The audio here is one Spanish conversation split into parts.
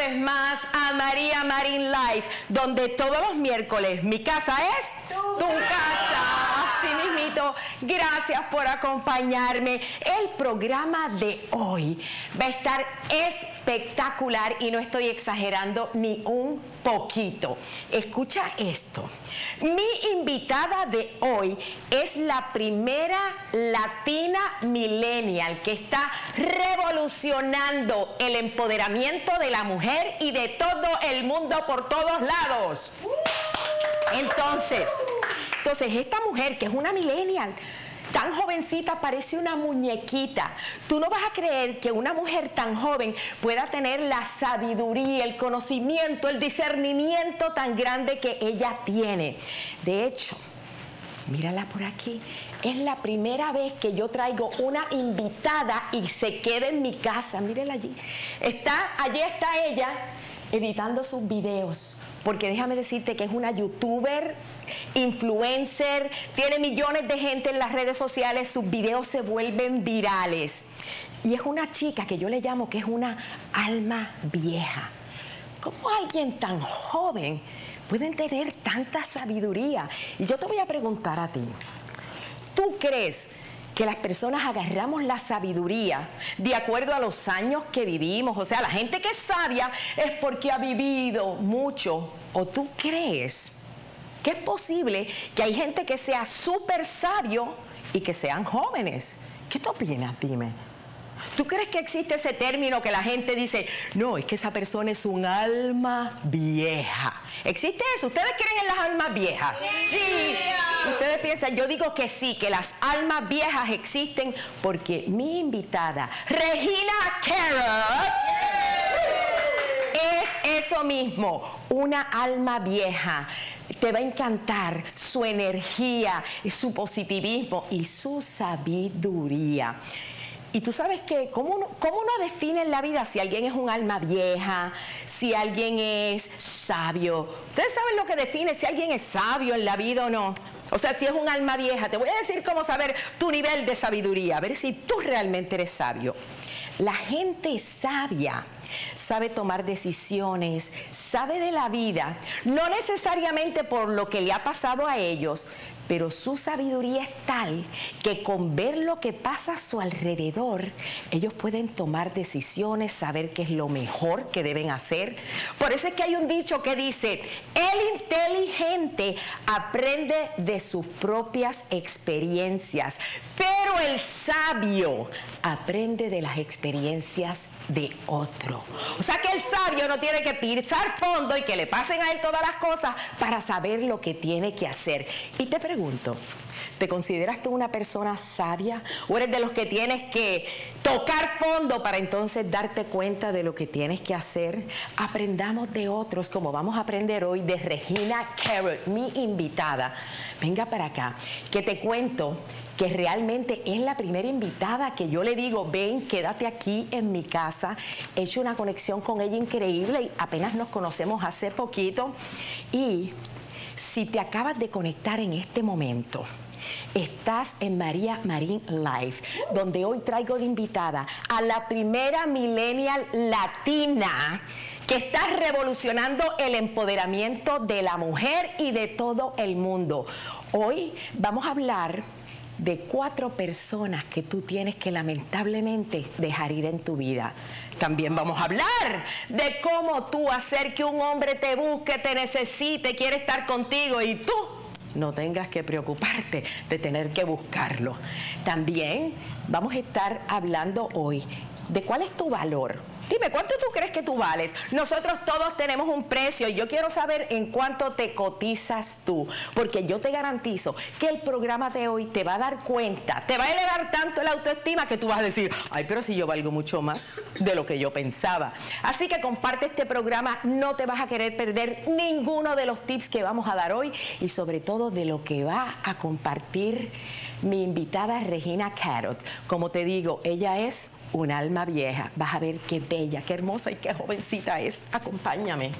vez más a María Marín Live, donde todos los miércoles mi casa es tu casa. Así mismito, gracias por acompañarme. El programa de hoy va a estar espectacular y no estoy exagerando ni un poquito. Escucha esto. Mi invitada de hoy es la primera latina millennial que está revolucionando el empoderamiento de la mujer y de todo el mundo por todos lados. Entonces, esta mujer que es una millennial, tan jovencita, parece una muñequita. Tú no vas a creer que una mujer tan joven pueda tener la sabiduría, el conocimiento, el discernimiento tan grande que ella tiene. De hecho, mírala por aquí. Es la primera vez que yo traigo una invitada y se queda en mi casa. Mírela allí. Allí está ella editando sus videos. Porque déjame decirte que es una youtuber, influencer, tiene millones de gente en las redes sociales, sus videos se vuelven virales. Y es una chica que yo le llamo que es una alma vieja. ¿Cómo alguien tan joven puede tener tanta sabiduría? Y yo te voy a preguntar a ti, ¿tú crees que las personas agarramos la sabiduría de acuerdo a los años que vivimos? O sea, la gente que es sabia es porque ha vivido mucho. ¿O tú crees que es posible que hay gente que sea súper sabio y que sean jóvenes? ¿Qué te opinas? Dime. ¿Tú crees que existe ese término que la gente dice, no, es que esa persona es un alma vieja? ¿Existe eso? ¿Ustedes creen en las almas viejas? Sí. Ustedes piensan, yo digo que sí, que las almas viejas existen porque mi invitada, Regina Carrot, es eso mismo, una alma vieja. Te va a encantar su energía, su positivismo y su sabiduría. Y tú sabes que, ¿cómo uno define en la vida si alguien es un alma vieja, si alguien es sabio? ¿Ustedes saben lo que define si alguien es sabio en la vida o no? O sea, si es un alma vieja, te voy a decir cómo saber tu nivel de sabiduría, a ver si tú realmente eres sabio. La gente sabia sabe tomar decisiones, sabe de la vida, no necesariamente por lo que le ha pasado a ellos, pero su sabiduría es tal que con ver lo que pasa a su alrededor, ellos pueden tomar decisiones, saber qué es lo mejor que deben hacer. Por eso es que hay un dicho que dice, el inteligente aprende de sus propias experiencias, pero el sabio aprende de las experiencias de otro. O sea que el sabio no tiene que pisar fondo y que le pasen a él todas las cosas para saber lo que tiene que hacer. Y te pregunto, ¿te consideras tú una persona sabia? ¿O eres de los que tienes que tocar fondo para entonces darte cuenta de lo que tienes que hacer? Aprendamos de otros, como vamos a aprender hoy de Regina Carrot, mi invitada. Venga para acá, que te cuento que realmente es la primera invitada que yo le digo, ven, quédate aquí en mi casa. He hecho una conexión con ella increíble y apenas nos conocemos hace poquito. Y si te acabas de conectar en este momento, estás en María Marín Live, donde hoy traigo de invitada a la primera millennial latina que está revolucionando el empoderamiento de la mujer y de todo el mundo. Hoy vamos a hablar de 4 personas que tú tienes que lamentablemente dejar ir en tu vida. También vamos a hablar de cómo tú hacer que un hombre te busque, te necesite, quiere estar contigo y tú no tengas que preocuparte de tener que buscarlo. También vamos a estar hablando hoy de cuál es tu valor. Dime, ¿cuánto tú crees que tú vales? Nosotros todos tenemos un precio y yo quiero saber en cuánto te cotizas tú, porque yo te garantizo que el programa de hoy te va a dar cuenta, te va a elevar tanto la autoestima que tú vas a decir, ay, pero si yo valgo mucho más de lo que yo pensaba. Así que comparte este programa, no te vas a querer perder ninguno de los tips que vamos a dar hoy y sobre todo de lo que va a compartir mi invitada Regina Carrot. Como te digo, ella es un alma vieja. Vas a ver qué bella, qué hermosa y qué jovencita es. Acompáñame.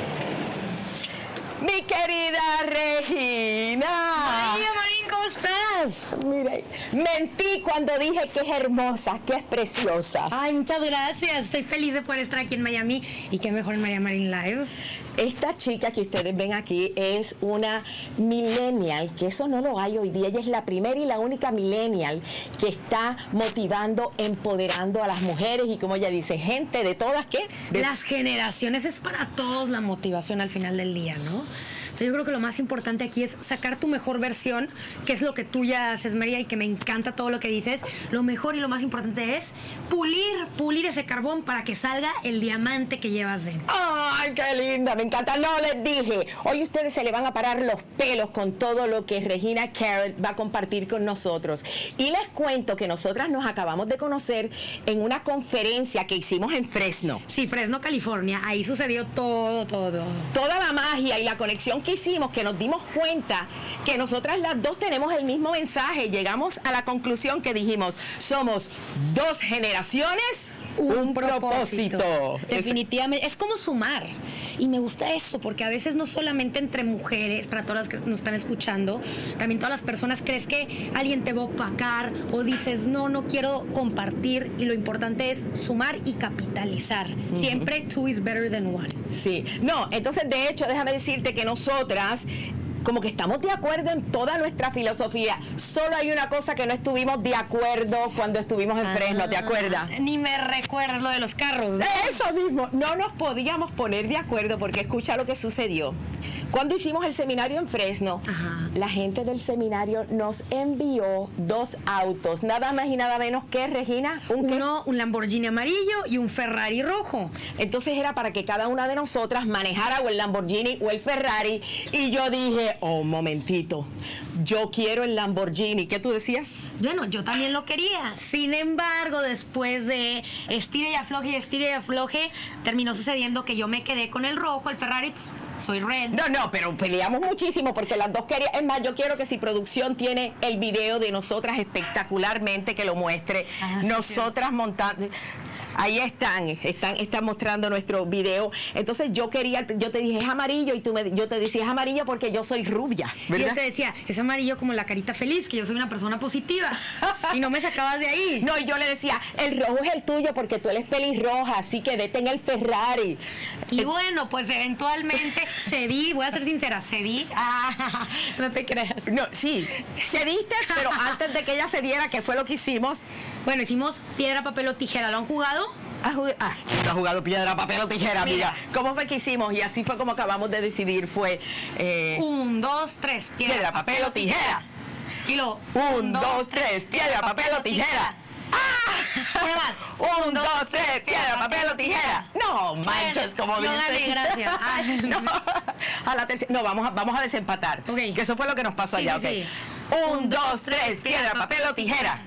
Mi querida Regina. María Marín, ¿cómo estás? gracias. Mire, mentí cuando dije que es hermosa, que es preciosa. Ay, muchas gracias. Estoy feliz de poder estar aquí en Miami y qué mejor en María Marín Live. Esta chica que ustedes ven aquí es una millennial, que eso no lo hay hoy día. Ella es la primera y la única millennial que está motivando, empoderando a las mujeres y, como ella dice, gente de todas, ¿qué? Las generaciones, es para todos la motivación al final del día, ¿no? O sea, yo creo que lo más importante aquí es sacar tu mejor versión, que es lo que tú ya haces, María, y que me encanta todo lo que dices. Lo mejor y lo más importante es pulir ese carbón para que salga el diamante que llevas dentro. ¡Ay, qué linda! Me encanta. No, les dije, hoy ustedes se le van a parar los pelos con todo lo que Regina Carrot va a compartir con nosotros. Y les cuento que nosotras nos acabamos de conocer en una conferencia que hicimos en Fresno. Sí, Fresno, California. Ahí sucedió todo. Toda la magia y la conexión que hicimos, que nos dimos cuenta que nosotras las dos tenemos el mismo mensaje. Llegamos a la conclusión que dijimos, somos dos generaciones, un propósito. Definitivamente, es como sumar. Y me gusta eso, porque a veces no solamente entre mujeres, para todas las que nos están escuchando, también todas las personas crees que alguien te va a opacar o dices, no quiero compartir, y lo importante es sumar y capitalizar. Siempre two is better than one. Sí, no, entonces de hecho déjame decirte que nosotras como que estamos de acuerdo en toda nuestra filosofía. Solo hay una cosa que no estuvimos de acuerdo cuando estuvimos en Fresno, ¿te acuerdas? Ni me recuerdas lo de los carros, ¿no? Eso mismo, no nos podíamos poner de acuerdo porque escucha lo que sucedió. Cuando hicimos el seminario en Fresno, la gente del seminario nos envió 2 autos, nada más y nada menos que, Regina, un Lamborghini amarillo y un Ferrari rojo. Entonces era para que cada una de nosotras manejara o el Lamborghini o el Ferrari, y yo dije, oh, un momentito, yo quiero el Lamborghini. ¿Qué tú decías? Bueno, yo también lo quería. Sin embargo, después de estire y afloje, terminó sucediendo que yo me quedé con el rojo, el Ferrari, pues, soy red. No, pero peleamos muchísimo porque las dos querían. Es más, yo quiero que si producción tiene el video de nosotras espectacularmente, que lo muestre. Nosotras montando. Ahí están mostrando nuestro video. Entonces yo te dije, es amarillo, y yo te decía, es amarillo porque yo soy rubia, ¿verdad? Y yo te decía, es amarillo como la carita feliz, que yo soy una persona positiva. Y no me sacabas de ahí. No, y yo le decía, el rojo es el tuyo porque tú eres pelirroja, así que vete en el Ferrari. Y bueno, pues eventualmente cedí, voy a ser sincera, cedí. No te creas. No, sí, cediste, pero antes de que ella cediera, ¿qué fue lo que hicimos? Bueno, hicimos piedra, papel o tijera. ¿Lo han jugado? ¿No has jugado piedra, papel o tijera, amiga? ¿Cómo fue que hicimos? Y así fue como acabamos de decidir. Fue 1, 2, 3, piedra, papel o tijera. Y luego 1, 2, 3, piedra, papel o tijera. Una más. 1, 2, 3, piedra, papel o tijera. No manches, como dice. No gané, gracias. No, a la tercera. No, vamos a desempatar. Okay. Que eso fue lo que nos pasó allá. Sí. 1, 2, 3, piedra, papel o tijera.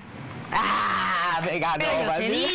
Me ganó. Pero yo cedí.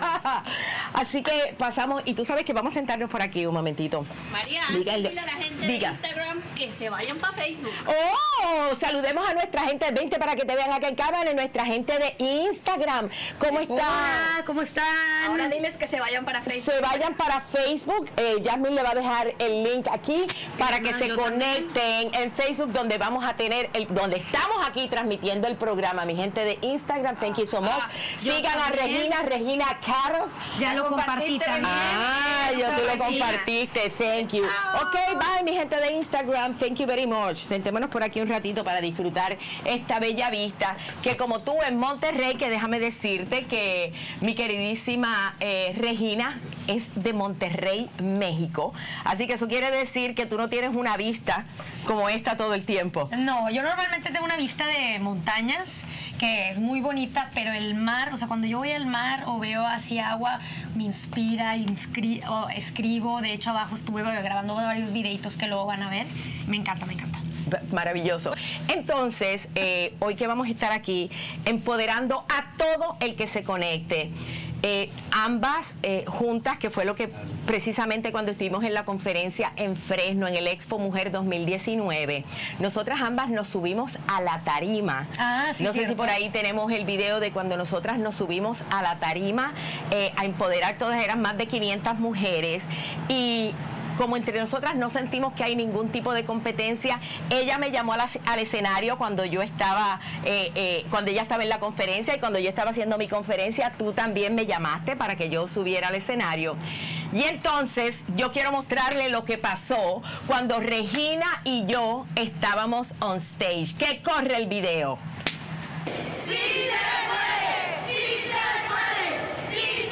Así que pasamos, y tú sabes que vamos a sentarnos por aquí un momentito. María, dile a la gente de Instagram que se vayan para Facebook. ¡Oh! Saludemos a nuestra gente de 20 para que te vean acá en cámara, y nuestra gente de Instagram. ¿Cómo están? Hola, ¿cómo están? Ahora diles que se vayan para Facebook. Se vayan para Facebook. Jasmine le va a dejar el link aquí para que se conecten en Facebook, donde vamos a tener, donde estamos aquí transmitiendo el programa. Mi gente de Instagram, thank you so much. Sigan a Regina Carrot. Ya lo compartí también. Tú lo compartiste, thank you. Ok, bye, mi gente de Instagram, thank you very much. Sentémonos por aquí un ratito para disfrutar esta bella vista, que como tú en Monterrey, que déjame decirte que mi queridísima Regina es de Monterrey, México. Así que eso quiere decir que tú no tienes una vista como esta todo el tiempo. No, yo normalmente tengo una vista de montañas, que es muy bonita, pero el mar, o sea, cuando yo voy al mar o veo hacia agua, me inspira, escribo. De hecho, abajo estuve grabando varios videitos que luego van a ver. Me encanta. Maravilloso. Entonces, hoy que vamos a estar aquí empoderando a todo el que se conecte. Ambas juntas, que fue lo que precisamente cuando estuvimos en la conferencia en Fresno, en el Expo Mujer 2019, nosotras ambas nos subimos a la tarima. Sí, no sé cierto. si por ahí tenemos el video de cuando nosotras nos subimos a la tarima a empoderar. Todas eran más de 500 mujeres, y como entre nosotras no sentimos que hay ningún tipo de competencia. Ella me llamó al escenario cuando yo estaba, cuando ella estaba en la conferencia, y cuando yo estaba haciendo mi conferencia, tú también me llamaste para que yo subiera al escenario. Y entonces yo quiero mostrarle lo que pasó cuando Regina y yo estábamos on stage. Que corre el video. ¡Sí se puede! ¡Sí se puede! ¡Sí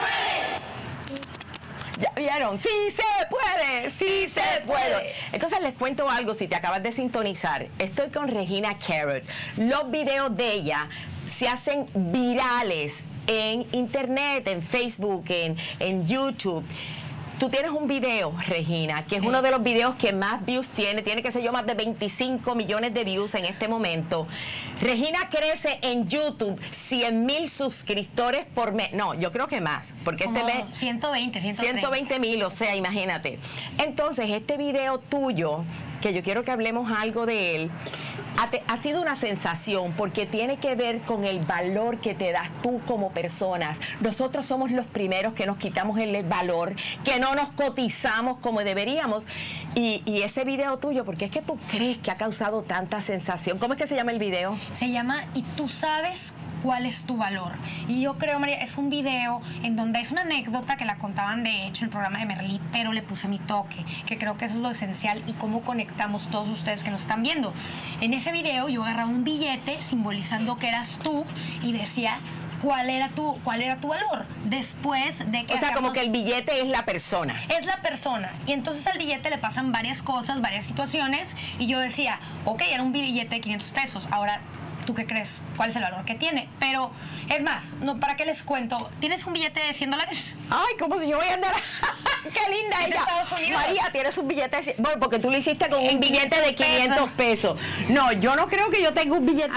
se puede! ¿Ya vieron? ¡Sí se puede! ¡Sí se puede! Entonces les cuento algo, si te acabas de sintonizar. Estoy con Regina Carrot. Los videos de ella se hacen virales en internet, en Facebook, en YouTube. Tú tienes un video, Regina, que es uno de los videos que más views tiene que ser yo más de 25 millones de views en este momento. Regina crece en YouTube 100,000 suscriptores por mes. No, yo creo que más, porque como este mes 120,000, o sea, imagínate. Entonces, este video tuyo, que yo quiero que hablemos algo de él, ha sido una sensación porque tiene que ver con el valor que te das tú como personas. Nosotros somos los primeros que nos quitamos el valor, que no nos cotizamos como deberíamos. Y ese video tuyo, ¿por qué es que tú crees que ha causado tanta sensación? ¿Cómo es que se llama el video? Se llama ¿Y tú sabes cuál es tu valor? Y yo creo, María, es un video en donde es una anécdota que la contaban de hecho en el programa de Merlí, pero le puse mi toque, que creo que eso es lo esencial y cómo conectamos todos ustedes que nos están viendo. En ese video yo agarraba un billete simbolizando que eras tú y decía cuál era tu valor después de que... O sea, como que el billete es la persona. Es la persona. Y entonces al billete le pasan varias cosas, varias situaciones, y yo decía, ok, era un billete de 500 pesos, ahora... ¿Tú qué crees? ¿Cuál es el valor que tiene? Pero, es más, no, ¿para qué les cuento? ¿Tienes un billete de $100? Ay, como si yo voy a andar... ¡Qué linda ¿Es de ella! Estados Unidos? María, tienes un billete de... Bueno, porque tú lo hiciste con un billete de 500 pesos. No, yo no creo que yo tenga un billete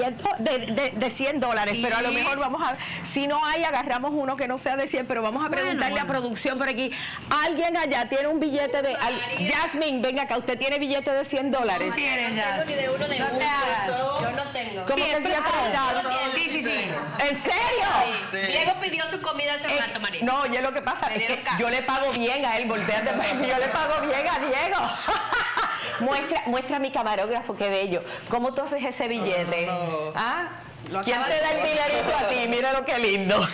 de $100, Sí. pero a lo mejor vamos a... Si no hay, agarramos uno que no sea de 100, pero vamos a preguntarle a producción por aquí. ¿Alguien allá tiene un billete de... Jasmine, venga acá, ¿usted tiene billete de $100? No tengo ni de uno de gusto. Yo no tengo. ¿Cómo que se ha preguntado? Sí. ¿En serio? Sí. Diego pidió su comida hace rato, María. No, oye, lo que pasa es que yo le pago bien a él, volteate, yo le pago bien a Diego. Muestra a mi camarógrafo, qué bello. ¿Cómo tú haces ese billete? No. ¿Ah? ¿Quién te da el dinerito a ti? Mira lo que lindo.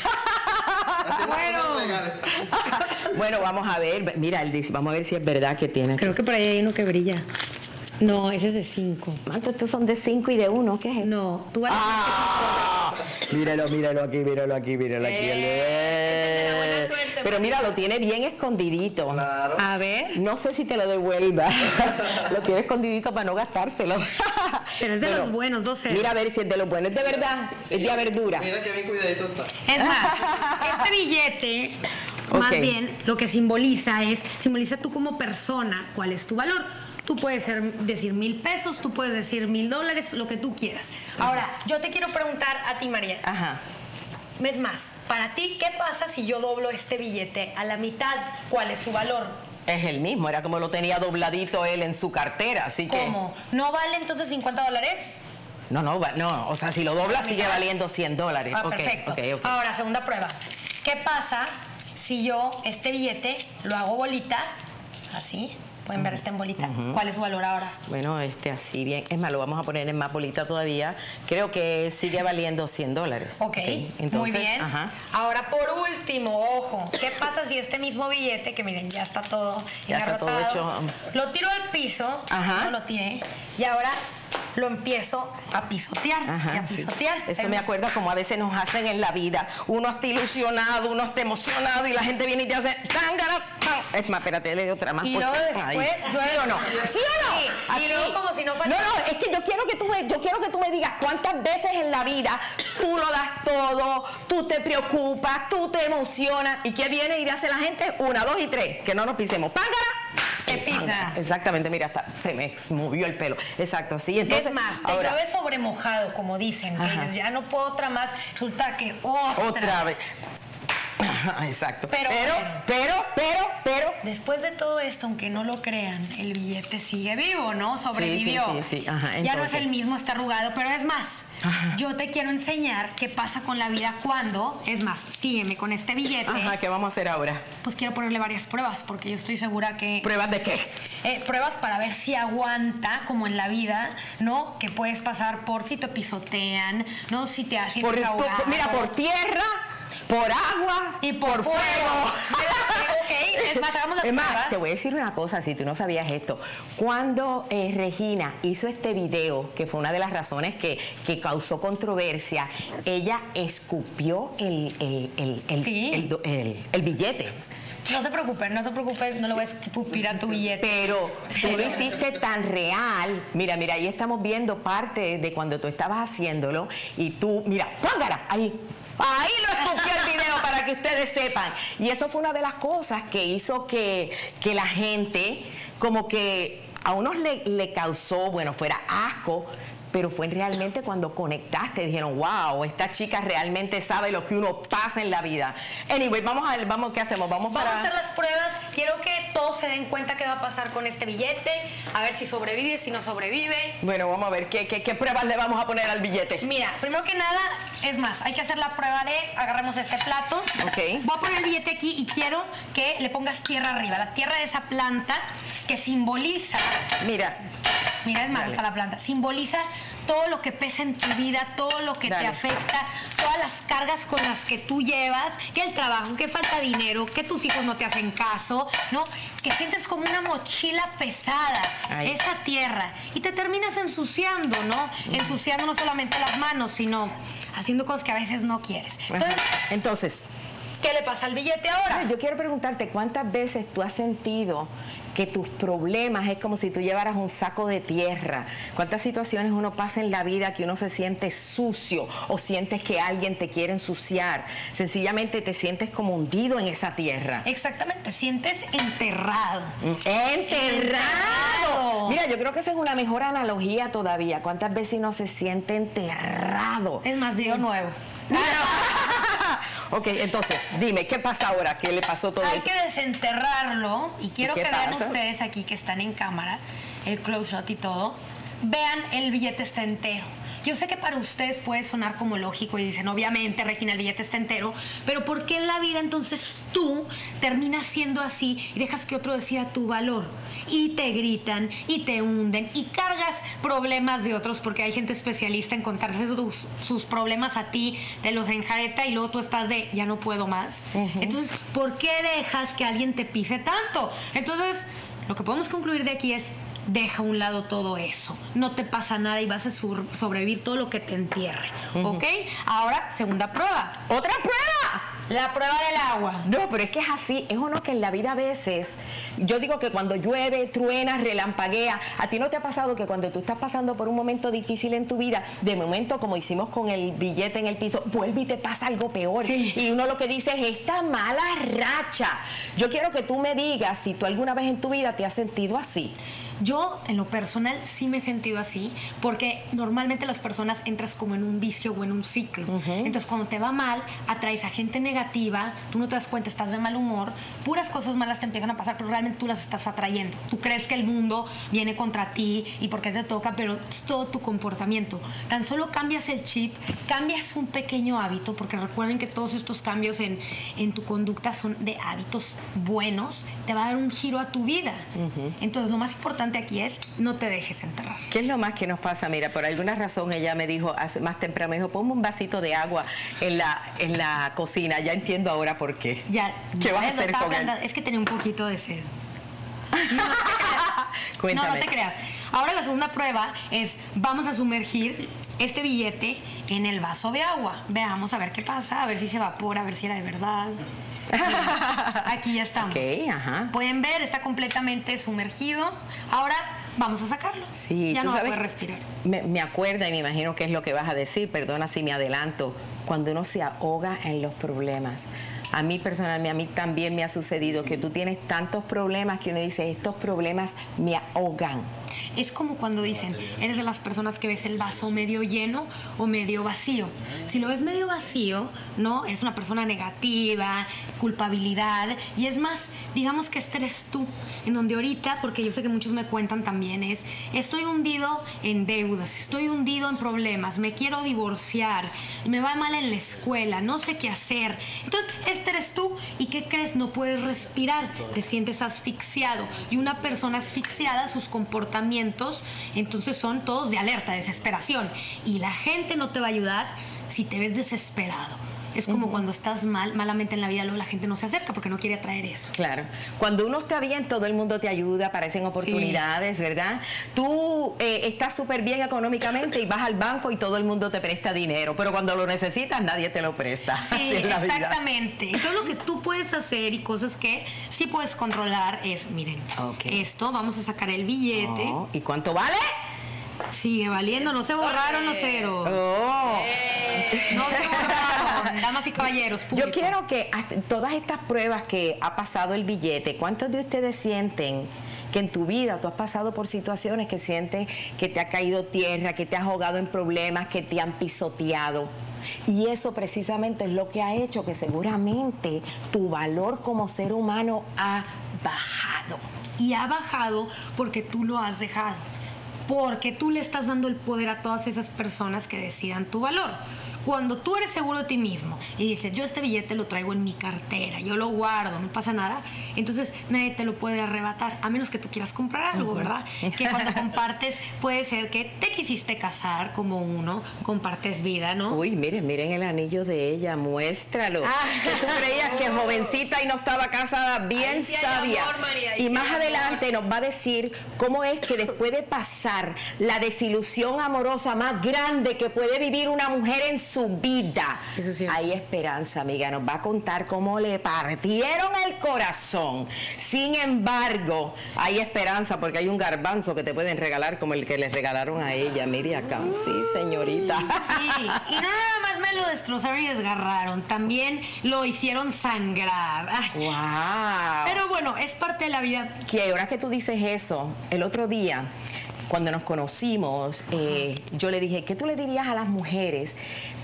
Bueno, vamos a ver. Mira, él dice, vamos a ver si es verdad que tiene. Creo que por ahí hay uno que brilla. No, ese es de 5. ¿Cuántos estos son de 5 y de 1? ¿Qué es? No, tú vas Míralo aquí. de la buena suerte, Pero mira, lo tiene bien escondidito. Claro. a ver. No sé si te lo devuelva. Lo tiene escondidito para no gastárselo. Pero es de los buenos, 12. Mira a ver si es de los buenos. Es de verdad. Sí. Es de verdura. Mira que bien cuidadito está. Es más, este billete, más Ok. bien, lo que simboliza tú como persona, cuál es tu valor. Tú puedes decir 1,000 pesos, tú puedes decir $1,000, lo que tú quieras. Ahora, yo te quiero preguntar a ti, María. Ajá. Es más, para ti, ¿qué pasa si yo doblo este billete a la mitad? ¿Cuál es su valor? Es el mismo. Era como lo tenía dobladito él en su cartera. Así que... ¿Cómo? ¿No vale entonces $50? No. O sea, si lo dobla sigue valiendo $100. Ah, Ok, perfecto. ok. Ahora, segunda prueba. ¿Qué pasa si yo este billete lo hago bolita? Así. Pueden ver, está en bolita. ¿Cuál es su valor ahora? Bueno, así bien. Es más, lo vamos a poner en más bolita todavía. Creo que sigue valiendo $100. Ok, Entonces, muy bien. Ajá. Ahora, por último, ojo, ¿qué pasa si este mismo billete, que miren, ya está todo Ya está todo engarrotado, hecho. lo tiro al piso, Ajá. no lo tiré, y ahora lo empiezo a pisotear, Ajá, y a sí. pisotear. Eso me acuerda como a veces nos hacen en la vida. Uno está ilusionado, uno está emocionado y la gente viene y te hace tángara, pam. Es más, espérate, le doy otra más. Y luego después, ¿Sí o no? ¿Sí o no? Y luego como si no fuera... No, es que yo quiero que tú me digas cuántas veces en la vida tú lo das todo, tú te preocupas, tú te emocionas. ¿Y qué viene y hace la gente? 1, 2 y 3. Que no nos pisemos. ¡Pángara! Te pisa. Exactamente, mira, se me movió el pelo. Exacto, sí. Entonces, Es más, te llueve sobre mojado, como dicen. Que Ajá. dices, ya no puedo otra más. Resulta que otra Otra vez. Ajá, exacto. Pero, Después de todo esto, aunque no lo crean, el billete sigue vivo, ¿no? Sobrevivió. Sí. Ajá, entonces. Ya no es el mismo, está arrugado, pero es más, yo te quiero enseñar qué pasa con la vida cuando, es más, sígueme con este billete. Ajá, ¿qué vamos a hacer ahora? Pues quiero ponerle varias pruebas, porque yo estoy segura que... ¿Pruebas de qué? Pruebas para ver si aguanta, como en la vida, ¿no? Que puedes pasar por si te pisotean, ¿no? Si te hacen ahogado. Mira, por tierra, por agua y por fuego. Ok, es más, hagamos las pruebas. Te voy a decir una cosa, si tú no sabías esto. Cuando Regina hizo este video, que fue una de las razones que causó controversia, ella escupió el billete. No se preocupen, no le voy a escupir a tu billete. Pero tú lo hiciste tan real. Mira, ahí estamos viendo parte de cuando tú estabas haciéndolo y tú, mira, póngala, ahí lo escupí el video para que ustedes sepan. Y eso fue una de las cosas que hizo que la gente, como que a unos le causó, bueno, fuera asco, pero fue realmente cuando conectaste, dijeron, wow, esta chica realmente sabe lo que uno pasa en la vida. Anyway, ¿qué hacemos? Vamos a hacer las pruebas. Quiero que todos se den cuenta qué va a pasar con este billete, a ver si sobrevive, si no sobrevive. Bueno, vamos a ver qué pruebas le vamos a poner al billete. Mira, primero que nada, es más, hay que hacer la prueba de, agarremos este plato. Ok. Voy a poner el billete aquí y quiero que le pongas tierra arriba, la tierra de esa planta que simboliza. Mira, es más, está la planta. Simboliza todo lo que pesa en tu vida, todo lo que te afecta, todas las cargas con las que tú llevas, que el trabajo, que falta dinero, que tus hijos no te hacen caso, ¿no? Que sientes como una mochila pesada, esa tierra, y te terminas ensuciando, ¿no? Ensuciando no solamente las manos, sino haciendo cosas que a veces no quieres. Entonces, ¿qué le pasa al billete ahora? Yo quiero preguntarte, ¿cuántas veces tú has sentido que tus problemas es como si tú llevaras un saco de tierra? ¿Cuántas situaciones uno pasa en la vida que uno se siente sucio o sientes que alguien te quiere ensuciar? Sencillamente te sientes como hundido en esa tierra. Exactamente, sientes enterrado. ¡Enterrado! Mira, yo creo que esa es una mejor analogía todavía. ¿Cuántas veces uno se siente enterrado? Es más, video nuevo. Ok, entonces, dime, ¿qué pasa ahora? ¿Qué le pasó todo eso? Hay que desenterrarlo y quiero que vean ustedes aquí que están en cámara, el close-shot y todo, vean, el billete está entero. Yo sé que para ustedes puede sonar como lógico y dicen, obviamente, Regina, el billete está entero, pero ¿por qué en la vida entonces tú terminas siendo así y dejas que otro decida tu valor? Y te gritan y te hunden y cargas problemas de otros, porque hay gente especialista en contarse sus problemas a ti, te los enjareta y luego tú estás de, ya no puedo más. Entonces, ¿por qué dejas que alguien te pise tanto? Entonces, lo que podemos concluir de aquí es, deja a un lado todo eso. No te pasa nada y vas a sobrevivir todo lo que te entierre. ¿Ok? Ahora, segunda prueba. ¡Otra prueba! La prueba del agua. No, pero es que es así. Es uno que en la vida a veces, yo digo que cuando llueve, truena, relampaguea, ¿a ti no te ha pasado que cuando tú estás pasando por un momento difícil en tu vida, de momento, como hicimos con el billete en el piso, vuelve y te pasa algo peor? Sí. Y uno lo que dice es esta mala racha. Yo quiero que tú me digas si tú alguna vez en tu vida te has sentido así. Yo, en lo personal, sí me he sentido así, porque normalmente las personas entras como en un vicio o en un ciclo. Entonces, cuando te va mal, atraes a gente negativa, tú no te das cuenta, estás de mal humor, puras cosas malas te empiezan a pasar, pero realmente tú las estás atrayendo. Tú crees que el mundo viene contra ti y porque te toca, pero es todo tu comportamiento. Tan solo cambias el chip, cambias un pequeño hábito, porque recuerden que todos estos cambios en tu conducta son de hábitos buenos, te va a dar un giro a tu vida. Entonces, lo más importante aquí es, no te dejes enterrar. ¿Qué es lo más que nos pasa? Mira, por alguna razón ella me dijo, más temprano me dijo, ponme un vasito de agua en la cocina. Ya entiendo ahora por qué. Ya. ¿Qué vas a hacer con él? Es que tenía un poquito de sed. Cuéntame. No te creas. Ahora la segunda prueba es, vamos a sumergir este billete en el vaso de agua. Veamos a ver qué pasa, a ver si se evapora, a ver si era de verdad. Aquí ya estamos. Okay, ajá. Pueden ver, está completamente sumergido. Ahora vamos a sacarlo. Sí, ya no va a poder respirar. Me acuerda y me imagino que es lo que vas a decir, perdona si me adelanto, cuando uno se ahoga en los problemas. A mí personalmente, a mí también me ha sucedido que tú tienes tantos problemas que uno dice, estos problemas me ahogan. Es como cuando dicen, eres de las personas que ves el vaso medio lleno o medio vacío. Si lo ves medio vacío, ¿no? Eres una persona negativa, culpabilidad. Y es más, digamos que este eres tú. En donde ahorita, porque yo sé que muchos me cuentan también, es, estoy hundido en deudas, estoy hundido en problemas, me quiero divorciar, me va mal en la escuela, no sé qué hacer. Entonces, este eres tú. ¿Y qué crees? No puedes respirar, te sientes asfixiado. Y una persona asfixiada, sus comportamientos entonces son todos de alerta, desesperación, y la gente no te va a ayudar si te ves desesperado. Es como cuando estás malamente en la vida, luego la gente no se acerca porque no quiere atraer eso. Claro. Cuando uno está bien, todo el mundo te ayuda, aparecen oportunidades, sí, ¿verdad? Tú estás súper bien económicamente y vas al banco y todo el mundo te presta dinero, pero cuando lo necesitas nadie te lo presta. Sí, así es la vida. Exactamente. Entonces lo que tú puedes hacer y cosas que sí puedes controlar es, miren, esto, vamos a sacar el billete. Oh, ¿y cuánto vale? Sigue valiendo, no se borraron los ceros. Oh. No se borraron, damas y caballeros, público. Yo quiero que todas estas pruebas que ha pasado el billete, ¿cuántos de ustedes sienten que en tu vida tú has pasado por situaciones que sientes que te ha caído tierra, que te has ahogado en problemas, que te han pisoteado? Y eso precisamente es lo que ha hecho que seguramente tu valor como ser humano ha bajado. Y ha bajado porque tú lo has dejado. Porque tú le estás dando el poder a todas esas personas que decidan tu valor. Cuando tú eres seguro de ti mismo y dices, yo este billete lo traigo en mi cartera, yo lo guardo, no pasa nada, entonces nadie te lo puede arrebatar, a menos que tú quieras comprar algo, ¿verdad? Que cuando compartes, puede ser que te quisiste casar como uno, compartes vida, ¿no? Uy, miren el anillo de ella, muéstralo. Que tú creías que jovencita y no estaba casada, bien sí sabia. Amor, María, y más sí adelante nos va a decir cómo es que después de pasar la desilusión amorosa más grande que puede vivir una mujer en su vida, hay esperanza, amiga. Nos va a contar cómo le partieron el corazón. Sin embargo, hay esperanza porque hay un garbanzo que te pueden regalar como el que le regalaron a ella. Mire acá, sí, señorita. Sí, y nada más me lo destrozaron y desgarraron. También lo hicieron sangrar. Ay. Wow. Pero bueno, es parte de la vida. Que ahora que tú dices eso, el otro día, cuando nos conocimos, yo le dije, ¿qué tú le dirías a las mujeres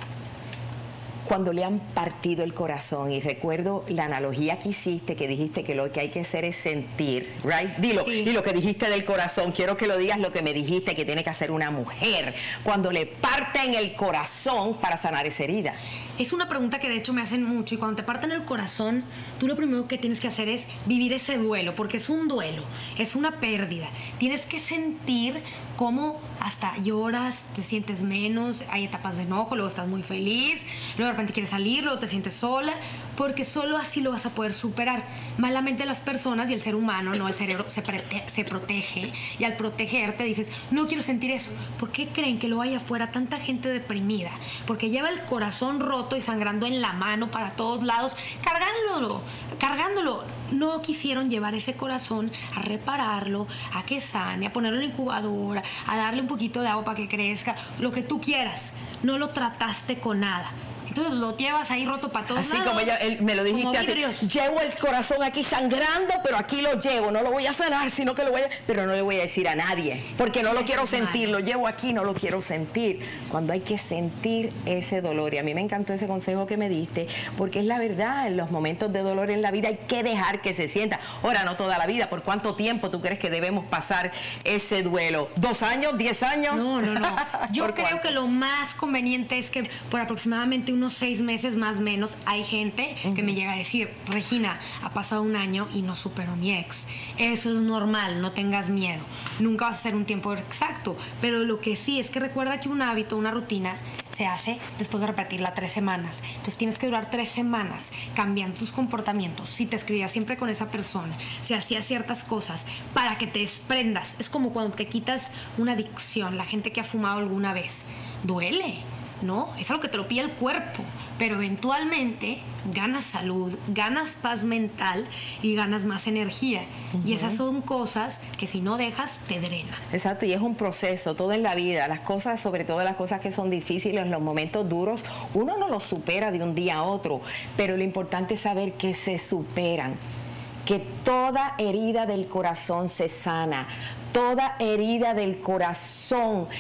cuando le han partido el corazón? Y recuerdo la analogía que hiciste, que dijiste que lo que hay que hacer es sentir, right? Dilo, sí. Y lo que dijiste del corazón, quiero que lo digas lo que me dijiste que tiene que hacer una mujer cuando le parten el corazón para sanar esa herida. Es una pregunta que de hecho me hacen mucho, y cuando te parten el corazón, tú lo primero que tienes que hacer es vivir ese duelo, porque es un duelo, es una pérdida. Tienes que sentir cómo hasta lloras, te sientes menos, hay etapas de enojo, luego estás muy feliz, luego de repente quieres salir, luego te sientes sola, porque solo así lo vas a poder superar. Malamente las personas y el ser humano, ¿no? El cerebro se protege, y al protegerte dices, no quiero sentir eso. ¿Por qué creen que lo hay afuera tanta gente deprimida? Porque lleva el corazón roto y sangrando en la mano para todos lados, cargándolo. No quisieron llevar ese corazón a repararlo, a que sane, a ponerlo en la incubadora, a darle un poquito de agua para que crezca, lo que tú quieras. No lo trataste con nada. Entonces lo llevas ahí roto para todos lados. Así como me lo dijiste así, llevo el corazón aquí sangrando, pero aquí lo llevo, no lo voy a sanar, sino que pero no le voy a decir a nadie, porque no lo quiero sentir, lo llevo aquí, no lo quiero sentir. Cuando hay que sentir ese dolor, y a mí me encantó ese consejo que me diste, porque es la verdad, en los momentos de dolor en la vida hay que dejar que se sienta. Ahora, no toda la vida, ¿por cuánto tiempo tú crees que debemos pasar ese duelo? ¿2 años? ¿10 años? No. Yo creo que lo más conveniente es que por aproximadamente unos 6 meses más o menos hay gente que me llega a decir, Regina, ha pasado 1 año y no supero a mi ex. Eso es normal, no tengas miedo. Nunca vas a hacer un tiempo exacto, pero lo que sí es que recuerda que un hábito, una rutina, se hace después de repetirla 3 semanas. Entonces tienes que durar 3 semanas cambiando tus comportamientos. Si te escribías siempre con esa persona, si hacías ciertas cosas para que te desprendas. Es como cuando te quitas una adicción, la gente que ha fumado alguna vez. Duele. No, es algo que te lo pide el cuerpo, pero eventualmente ganas salud, ganas paz mental y ganas más energía. Y esas son cosas que si no dejas, te drenan. Exacto, y es un proceso, todo en la vida, las cosas, sobre todo las cosas que son difíciles, los momentos duros, uno no los supera de un día a otro, pero lo importante es saber que se superan, que toda herida del corazón se sana. Toda herida del corazón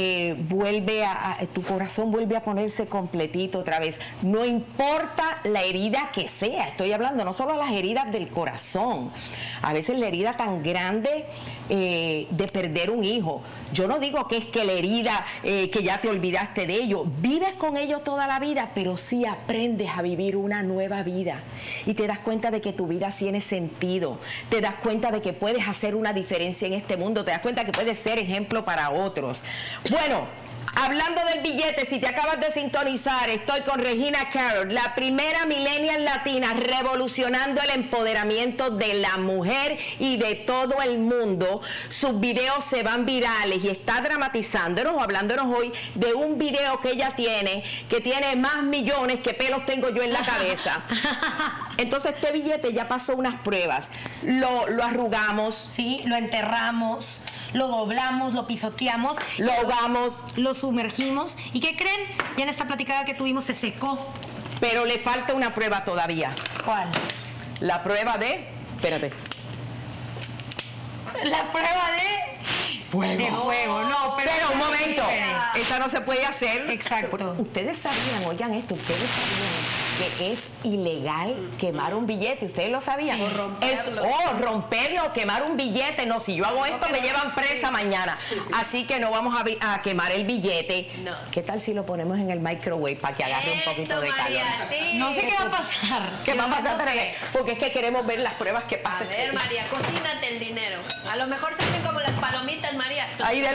tu corazón vuelve a ponerse completito otra vez. No importa la herida que sea, estoy hablando no solo las heridas del corazón. A veces la herida tan grande de perder un hijo. Yo no digo que es que la herida que ya te olvidaste de ello. Vives con ello toda la vida, pero sí aprendes a vivir una nueva vida. Y te das cuenta de que tu vida tiene sentido. Te das cuenta de que puedes hacer una diferencia en este mundo, te das cuenta que puedes ser ejemplo para otros. Bueno, hablando del billete, si te acabas de sintonizar, estoy con Regina Carroll, la primera millennial latina revolucionando el empoderamiento de la mujer y de todo el mundo. Sus videos se van virales y está dramatizándonos o hablándonos hoy de un video que ella tiene, que tiene más millones que pelos tengo yo en la cabeza. Entonces este billete ya pasó unas pruebas, lo arrugamos, sí, lo enterramos, lo doblamos, lo pisoteamos, lo ahogamos, lo sumergimos. ¿Y qué creen? Ya en esta platicada que tuvimos se secó. Pero le falta una prueba todavía. ¿Cuál? La prueba de... Espérate. La prueba de... Fuego. De fuego, no, pero un momento, esa no se puede hacer. Exacto. Ustedes sabían, oigan esto, ustedes sabían que es ilegal quemar un billete. ¿Ustedes lo sabían? Sí, romperlo, quemar un billete. No, si yo hago esto me llevan presa mañana. Así que no vamos a quemar el billete. No. ¿Qué tal si lo ponemos en el microwave para que agarre un poquito de calor? María, sí. No sé qué va a pasar. ¿Qué va a pasar? Porque es que queremos ver las pruebas que A pasan. ver, María, cocínate el dinero. A lo mejor se hacen como las palomitas, María. Ahí de lo...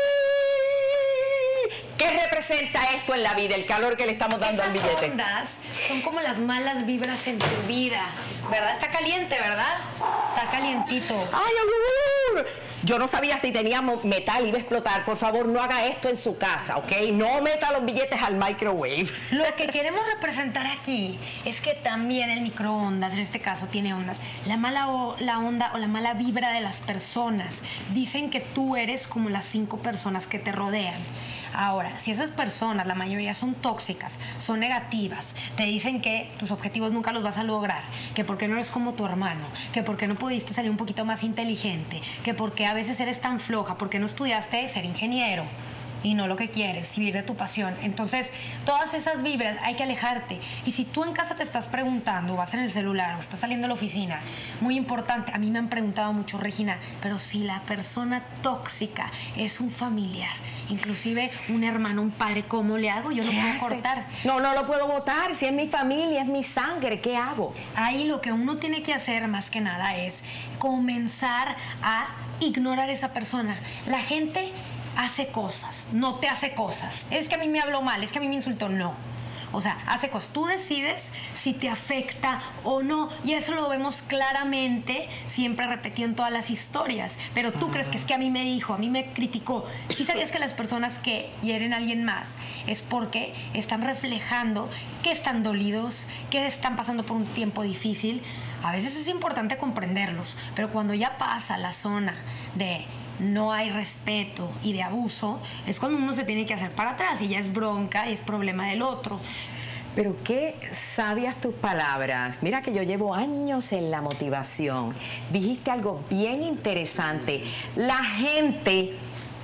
¿Qué representa esto en la vida? El calor que le estamos dando al billete. Esas ondas son como las malas vibras en tu vida, ¿verdad? Está caliente, ¿verdad? Está calientito. ¡Ay, amor! Yo no sabía si teníamos metal, iba a explotar. Por favor, no haga esto en su casa, ¿ok? No meta los billetes al microwave. Lo que queremos representar aquí es que también el microondas, en este caso, tiene ondas. La onda o la mala vibra de las personas. Dicen que tú eres como las 5 personas que te rodean. Ahora, si esas personas, la mayoría son tóxicas, son negativas, te dicen que tus objetivos nunca los vas a lograr, que porque no eres como tu hermano, que porque no pudiste salir un poquito más inteligente, que porque a veces eres tan floja, porque no estudiaste ser ingeniero y no lo que quieres, vivir de tu pasión. Entonces, todas esas vibras hay que alejarte. Y si tú en casa te estás preguntando, o vas en el celular, o estás saliendo a la oficina, muy importante, a mí me han preguntado mucho, Regina, pero si la persona tóxica es un familiar, inclusive un hermano, un padre, ¿cómo le hago? Yo no puedo cortar. No lo puedo votar. Si es mi familia, es mi sangre, ¿qué hago? Ahí lo que uno tiene que hacer más que nada es comenzar a ignorar a esa persona. La gente hace cosas, no te hace cosas. Es que a mí me habló mal, es que a mí me insultó. No. O sea, hace cosas. Tú decides si te afecta o no. Y eso lo vemos claramente, siempre repetido en todas las historias. Pero tú crees que es que a mí me dijo, a mí me criticó. ¿Sí sabías que las personas que hieren a alguien más es porque están reflejando que están dolidos, que están pasando por un tiempo difícil? A veces es importante comprenderlos, pero cuando ya pasa la zona de no hay respeto y de abuso, es cuando uno se tiene que hacer para atrás y ya es bronca y es problema del otro. Pero qué sabias tus palabras. Mira que yo llevo años en la motivación. Dijiste algo bien interesante. La gente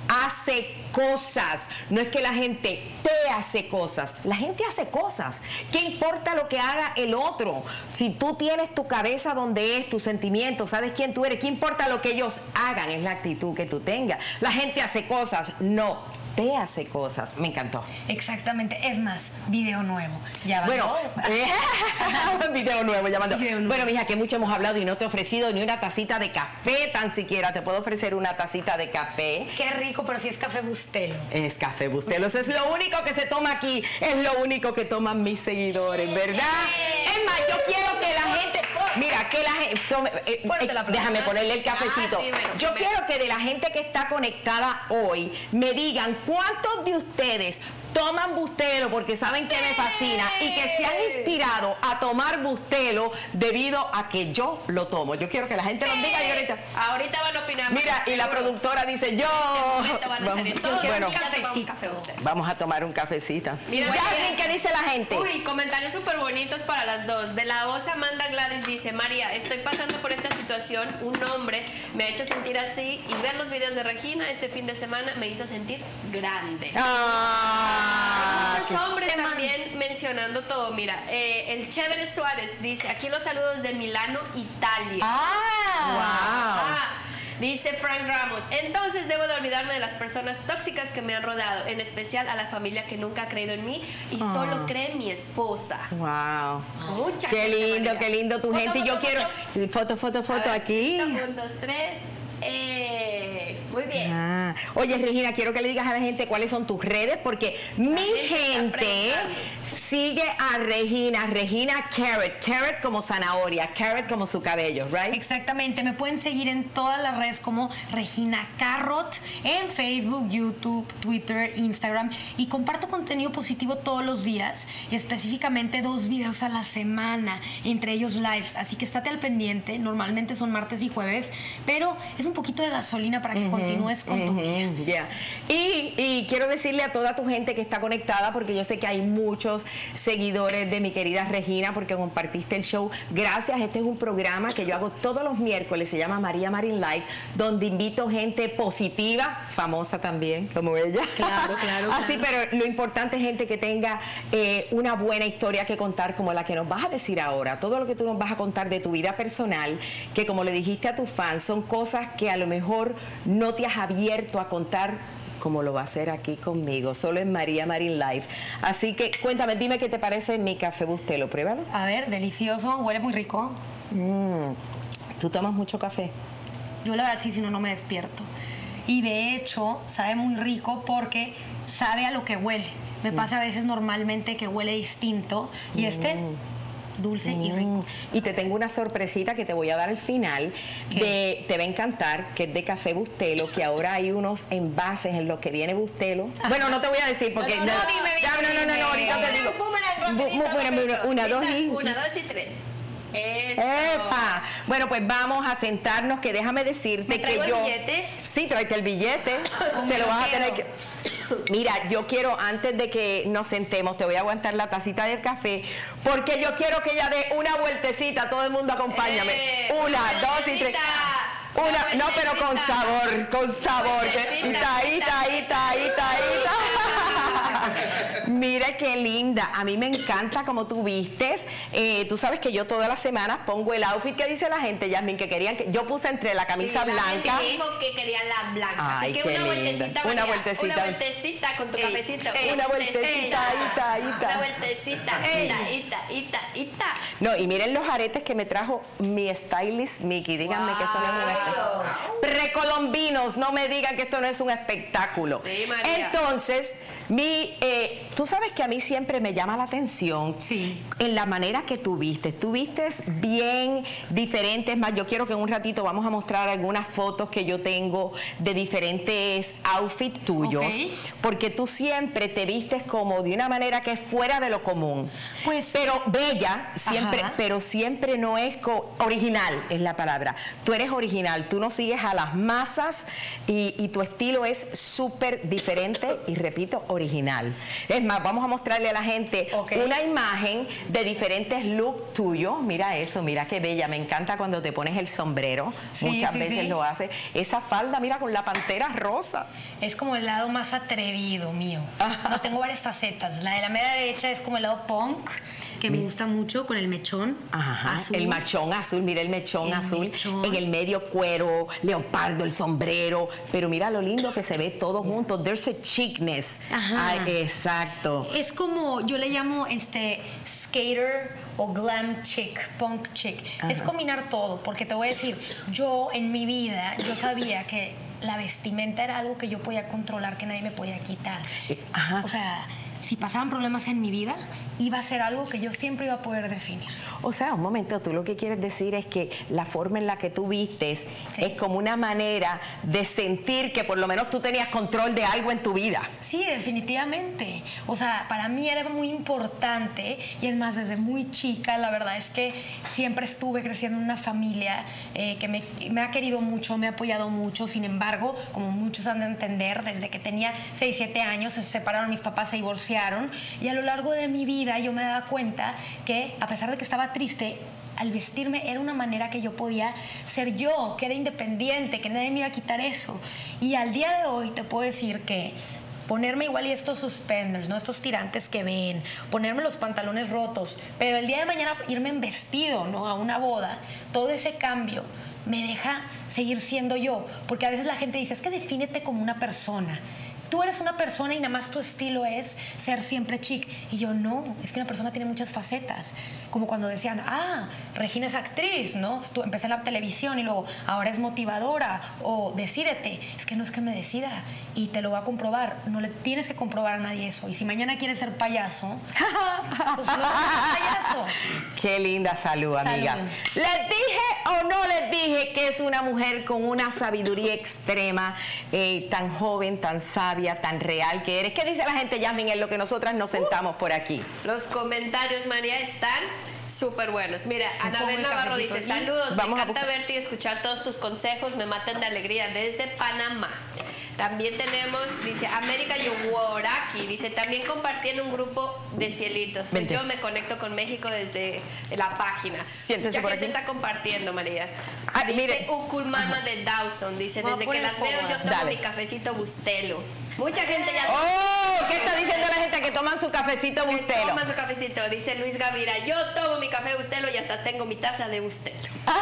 hace cosas. No es que la gente te hace cosas. La gente hace cosas. ¿Qué importa lo que haga el otro? Si tú tienes tu cabeza donde es, tus sentimientos, sabes quién tú eres, ¿qué importa lo que ellos hagan? Es la actitud que tú tengas. La gente hace cosas. No. Te hace cosas. Me encantó. Exactamente. Es más, video nuevo. Ya van bueno, dos. video nuevo, llamando. Video nuevo. Bueno, mija, que mucho hemos hablado y no te he ofrecido ni una tacita de café tan siquiera. Te puedo ofrecer una tacita de café. Qué rico, pero si es café Bustelo. Es café Bustelo. Eso es lo único que se toma aquí. Es lo único que toman mis seguidores, ¿verdad? Es más, yo quiero que la gente... Mira, que la gente... déjame ponerle el cafecito. Sí, bueno, yo quiero que de la gente que está conectada hoy me digan cuántos de ustedes toman Bustelo porque saben que me fascina y que se han inspirado a tomar Bustelo debido a que yo lo tomo. Yo quiero que la gente lo diga y ahorita van a opinar. Mira, y la productora dice yo. Bueno, vamos a tomar un cafecito. Mira, Jasmine, ¿qué dice la gente? Uy, comentarios súper bonitos para las dos. De la OSA, Amanda Gladys dice: María, estoy pasando por esta situación. Un hombre me ha hecho sentir así y ver los videos de Regina este fin de semana me hizo sentir grande. Muchos hombres también mencionando todo. Mira, el Chévere Suárez dice: aquí los saludos de Milano, Italia. Dice Frank Ramos: entonces debo de olvidarme de las personas tóxicas que me han rodeado, en especial a la familia que nunca ha creído en mí y solo cree en mi esposa. Wow. Mucha qué gente, lindo, María. qué lindo tu gente. Y yo quiero foto aquí. 1, 2, 3. Muy bien. Oye, Regina, quiero que le digas a la gente cuáles son tus redes, porque mi gente sigue a Regina Carrot como zanahoria, Carrot como su cabello, right? Exactamente, me pueden seguir en todas las redes como Regina Carrot, en Facebook, YouTube, Twitter, Instagram, y comparto contenido positivo todos los días, y específicamente 2 videos a la semana, entre ellos lives, así que estate al pendiente. Normalmente son martes y jueves, pero es un poquito de gasolina para que continúes con tu día. Y quiero decirle a toda tu gente que está conectada, porque yo sé que hay muchos seguidores de mi querida Regina, porque compartiste el show. Gracias. Este es un programa que yo hago todos los miércoles, se llama María Marín Live, donde invito gente positiva, famosa también, como ella. Claro. Así, pero lo importante es gente que tenga una buena historia que contar, como la que nos vas a decir ahora. Todo lo que tú nos vas a contar de tu vida personal, que como le dijiste a tus fans, son cosas que a lo mejor no te has abierto a contar, como lo va a hacer aquí conmigo, solo en María Marín Live. Así que cuéntame, dime qué te parece mi café Bustelo, pruébalo. A ver, delicioso, huele muy rico. ¿Tú tomas mucho café? Yo la verdad sí, si no, no me despierto. Y de hecho, sabe muy rico porque sabe a lo que huele. Me pasa a veces normalmente que huele distinto y dulce y rico. Y te tengo una sorpresita que te voy a dar al final. Te va a encantar, que es de café Bustelo, que ahora hay unos envases en los que viene Bustelo. Bueno, no te voy a decir porque... No, ahorita te digo. 1, 2 y 3. ¡Epa! Bueno, pues vamos a sentarnos, que déjame decirte que yo... ¿El billete? Sí, tráete el billete. Se lo vas a tener que... Mira, yo quiero, antes de que nos sentemos, te voy a aguantar la tacita del café, porque yo quiero que ella dé una vueltecita. Todo el mundo acompáñame. 1, 2 y 3. No, pero con sabor. Mira qué linda. A mí me encanta como tú vistes. Tú sabes que yo todas las semanas pongo el outfit que dice la gente, Yasmín, que querían que yo puse entre la camisa blanca. Sí, dijo que quería la blanca. Ay, así que qué una linda. vueltecita, Una María, vueltecita. una vueltecita con tu cafecito. Una vueltecita, Una vueltecita, ita. No, y miren los aretes que me trajo mi stylist Mickey. Díganme que eso no es un espectáculo. Precolombinos, no me digan que esto no es un espectáculo. Sí, María. Entonces, tú sabes que a mí siempre me llama la atención en la manera que tú vistes. Tú vistes bien diferente. Es más, yo quiero que en un ratito vamos a mostrar algunas fotos que yo tengo de diferentes outfits tuyos. Porque tú siempre te vistes como de una manera que es fuera de lo común. Pero bella, siempre, pero siempre no es original, es la palabra. Tú eres original, tú no sigues a las masas y tu estilo es súper diferente y, repito, original. Es más, vamos a mostrarle a la gente una imagen de diferentes looks tuyos. Mira eso, mira qué bella. Me encanta cuando te pones el sombrero. Muchas veces lo haces. Esa falda, mira, con la pantera rosa. Es como el lado más atrevido mío. No, tengo varias facetas. La de la media derecha es como el lado punk, que me gusta mucho, con el mechón azul. El mechón azul, mira el mechón azul. En el medio cuero, leopardo, el sombrero. Pero mira lo lindo que se ve todo junto. There's a chicness. Ay, exacto. Es como, yo le llamo skater o glam chick, punk chick. Es combinar todo, porque te voy a decir, yo en mi vida, yo sabía que la vestimenta era algo que yo podía controlar, que nadie me podía quitar. O sea, si pasaban problemas en mi vida, iba a ser algo que yo siempre iba a poder definir. O sea, un momento, tú lo que quieres decir es que la forma en la que tú vistes es como una manera de sentir que por lo menos tú tenías control de algo en tu vida. Sí, definitivamente. O sea, para mí era muy importante, y es más, desde muy chica, la verdad es que siempre estuve creciendo en una familia que me ha querido mucho, me ha apoyado mucho. Sin embargo, como muchos han de entender, desde que tenía 6, 7 años se separaron mis papás, se divorciaron, y a lo largo de mi vida yo me daba cuenta que, a pesar de que estaba triste, al vestirme era una manera que yo podía ser yo, que era independiente, que nadie me iba a quitar eso. Y al día de hoy te puedo decir que ponerme igual y estos suspenders, ¿no? Estos tirantes que ven, ponerme los pantalones rotos, pero el día de mañana irme en vestido, ¿no? A una boda, todo ese cambio me deja seguir siendo yo, porque a veces la gente dice, es que defínete como una persona. Tú eres una persona y nada más tu estilo es ser siempre chic. Y yo, no, es que una persona tiene muchas facetas. Como cuando decían, Regina es actriz, ¿no? Tú empecé en la televisión y luego ahora es motivadora, o decídete. Es que no es que me decida y te lo va a comprobar. No le tienes que comprobar a nadie eso. Y si mañana quieres ser payaso, pues no vas a ser payaso. Qué linda salud, amiga. Salud. ¿Les dije o no les dije que es una mujer con una sabiduría extrema, tan joven, tan sabia, tan real que eres? ¿Qué dice la gente, Yasmin, en lo que nosotras nos sentamos por aquí? Los comentarios, María, están súper buenos. Mira, Anabel Navarro dice, saludos, me encanta verte y escuchar todos tus consejos, me matan de alegría desde Panamá. También tenemos, dice, América Yoworaki, dice, también compartí en un grupo de cielitos. Vente. Yo me conecto con México desde la página. Siéntense por aquí. Mucha gente está compartiendo, María. Dice, mire. Ukulmama de Dawson, dice, desde que las veo yo tomo mi cafecito Bustelo. Mucha gente ya... ¡Oh! ¿Qué está diciendo la gente que toman su cafecito Bustelo? Toman su cafecito, dice Luis Gavira, yo tomo mi café Bustelo y hasta tengo mi taza de Bustelo.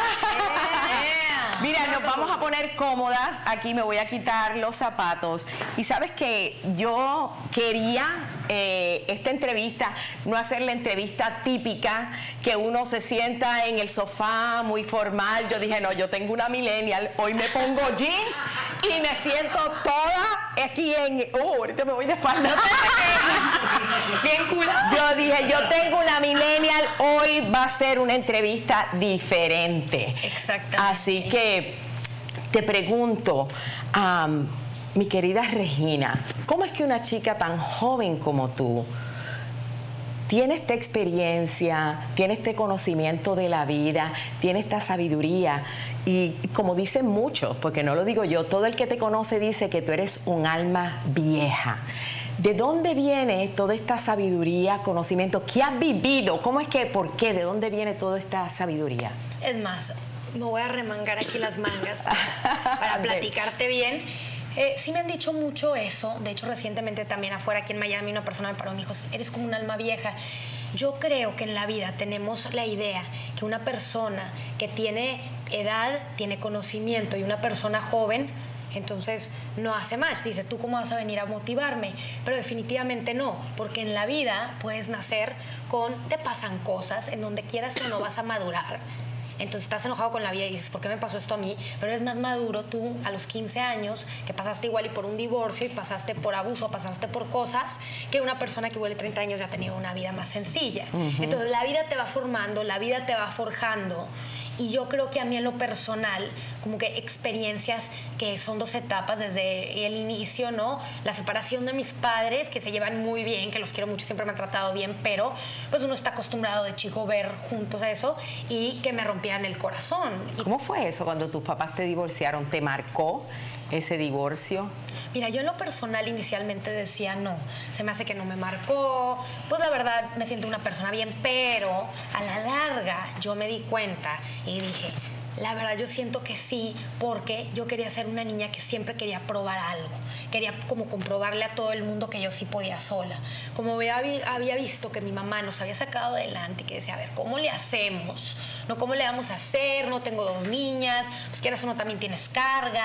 Mira, nos vamos a poner cómodas. Aquí me voy a quitar los zapatos. Y sabes que yo quería esta entrevista, no hacer la entrevista típica, que uno se sienta en el sofá muy formal. Yo dije, no, yo tengo una millennial, hoy me pongo jeans y me siento toda aquí en... ahorita me voy de espalda. Bien cool. Yo dije, yo tengo una millennial, hoy va a ser una entrevista diferente. Exactamente. Así que te pregunto, mi querida Regina, ¿cómo es que una chica tan joven como tú tiene esta experiencia, tiene este conocimiento de la vida, tiene esta sabiduría? Y como dicen muchos, porque no lo digo yo, todo el que te conoce dice que tú eres un alma vieja. ¿De dónde viene toda esta sabiduría, conocimiento? ¿Qué has vivido? ¿Cómo es que, por qué? ¿De dónde viene toda esta sabiduría? Es más, me voy a remangar aquí las mangas para platicarte bien. Sí me han dicho mucho eso. De hecho, recientemente también afuera aquí en Miami una persona me paró y me dijo, eres como un alma vieja. Yo creo que en la vida tenemos la idea que una persona que tiene edad, tiene conocimiento, y una persona joven, entonces no hace más. Dice, ¿tú cómo vas a venir a motivarme? Pero definitivamente no, porque en la vida puedes nacer te pasan cosas, en donde quieras o no vas a madurar. Entonces estás enojado con la vida y dices, ¿por qué me pasó esto a mí? Pero eres más maduro tú a los 15 años, que pasaste igual y por un divorcio, y pasaste por abuso, pasaste por cosas, que una persona que huele 30 años ya ha tenido una vida más sencilla. Entonces la vida te va formando, la vida te va forjando. Y yo creo que a mí en lo personal, como que experiencias que son 2 etapas desde el inicio, ¿no? La separación de mis padres, que se llevan muy bien, que los quiero mucho, siempre me han tratado bien, pero pues uno está acostumbrado de chico ver juntos eso, y que me rompían el corazón. ¿Cómo fue eso cuando tus papás te divorciaron? ¿Te marcó ese divorcio? Mira, yo en lo personal inicialmente decía, no, se me hace que no me marcó, pues la verdad me siento una persona bien, pero a la larga yo me di cuenta y dije, la verdad yo siento que sí, porque yo quería ser una niña que siempre quería probar algo, quería como comprobarle a todo el mundo que yo sí podía sola. Como había visto que mi mamá nos había sacado adelante y que decía, a ver, ¿cómo le hacemos? ¿No? ¿Cómo le vamos a hacer? No tengo 2 niñas, pues quieras o no también tienes carga.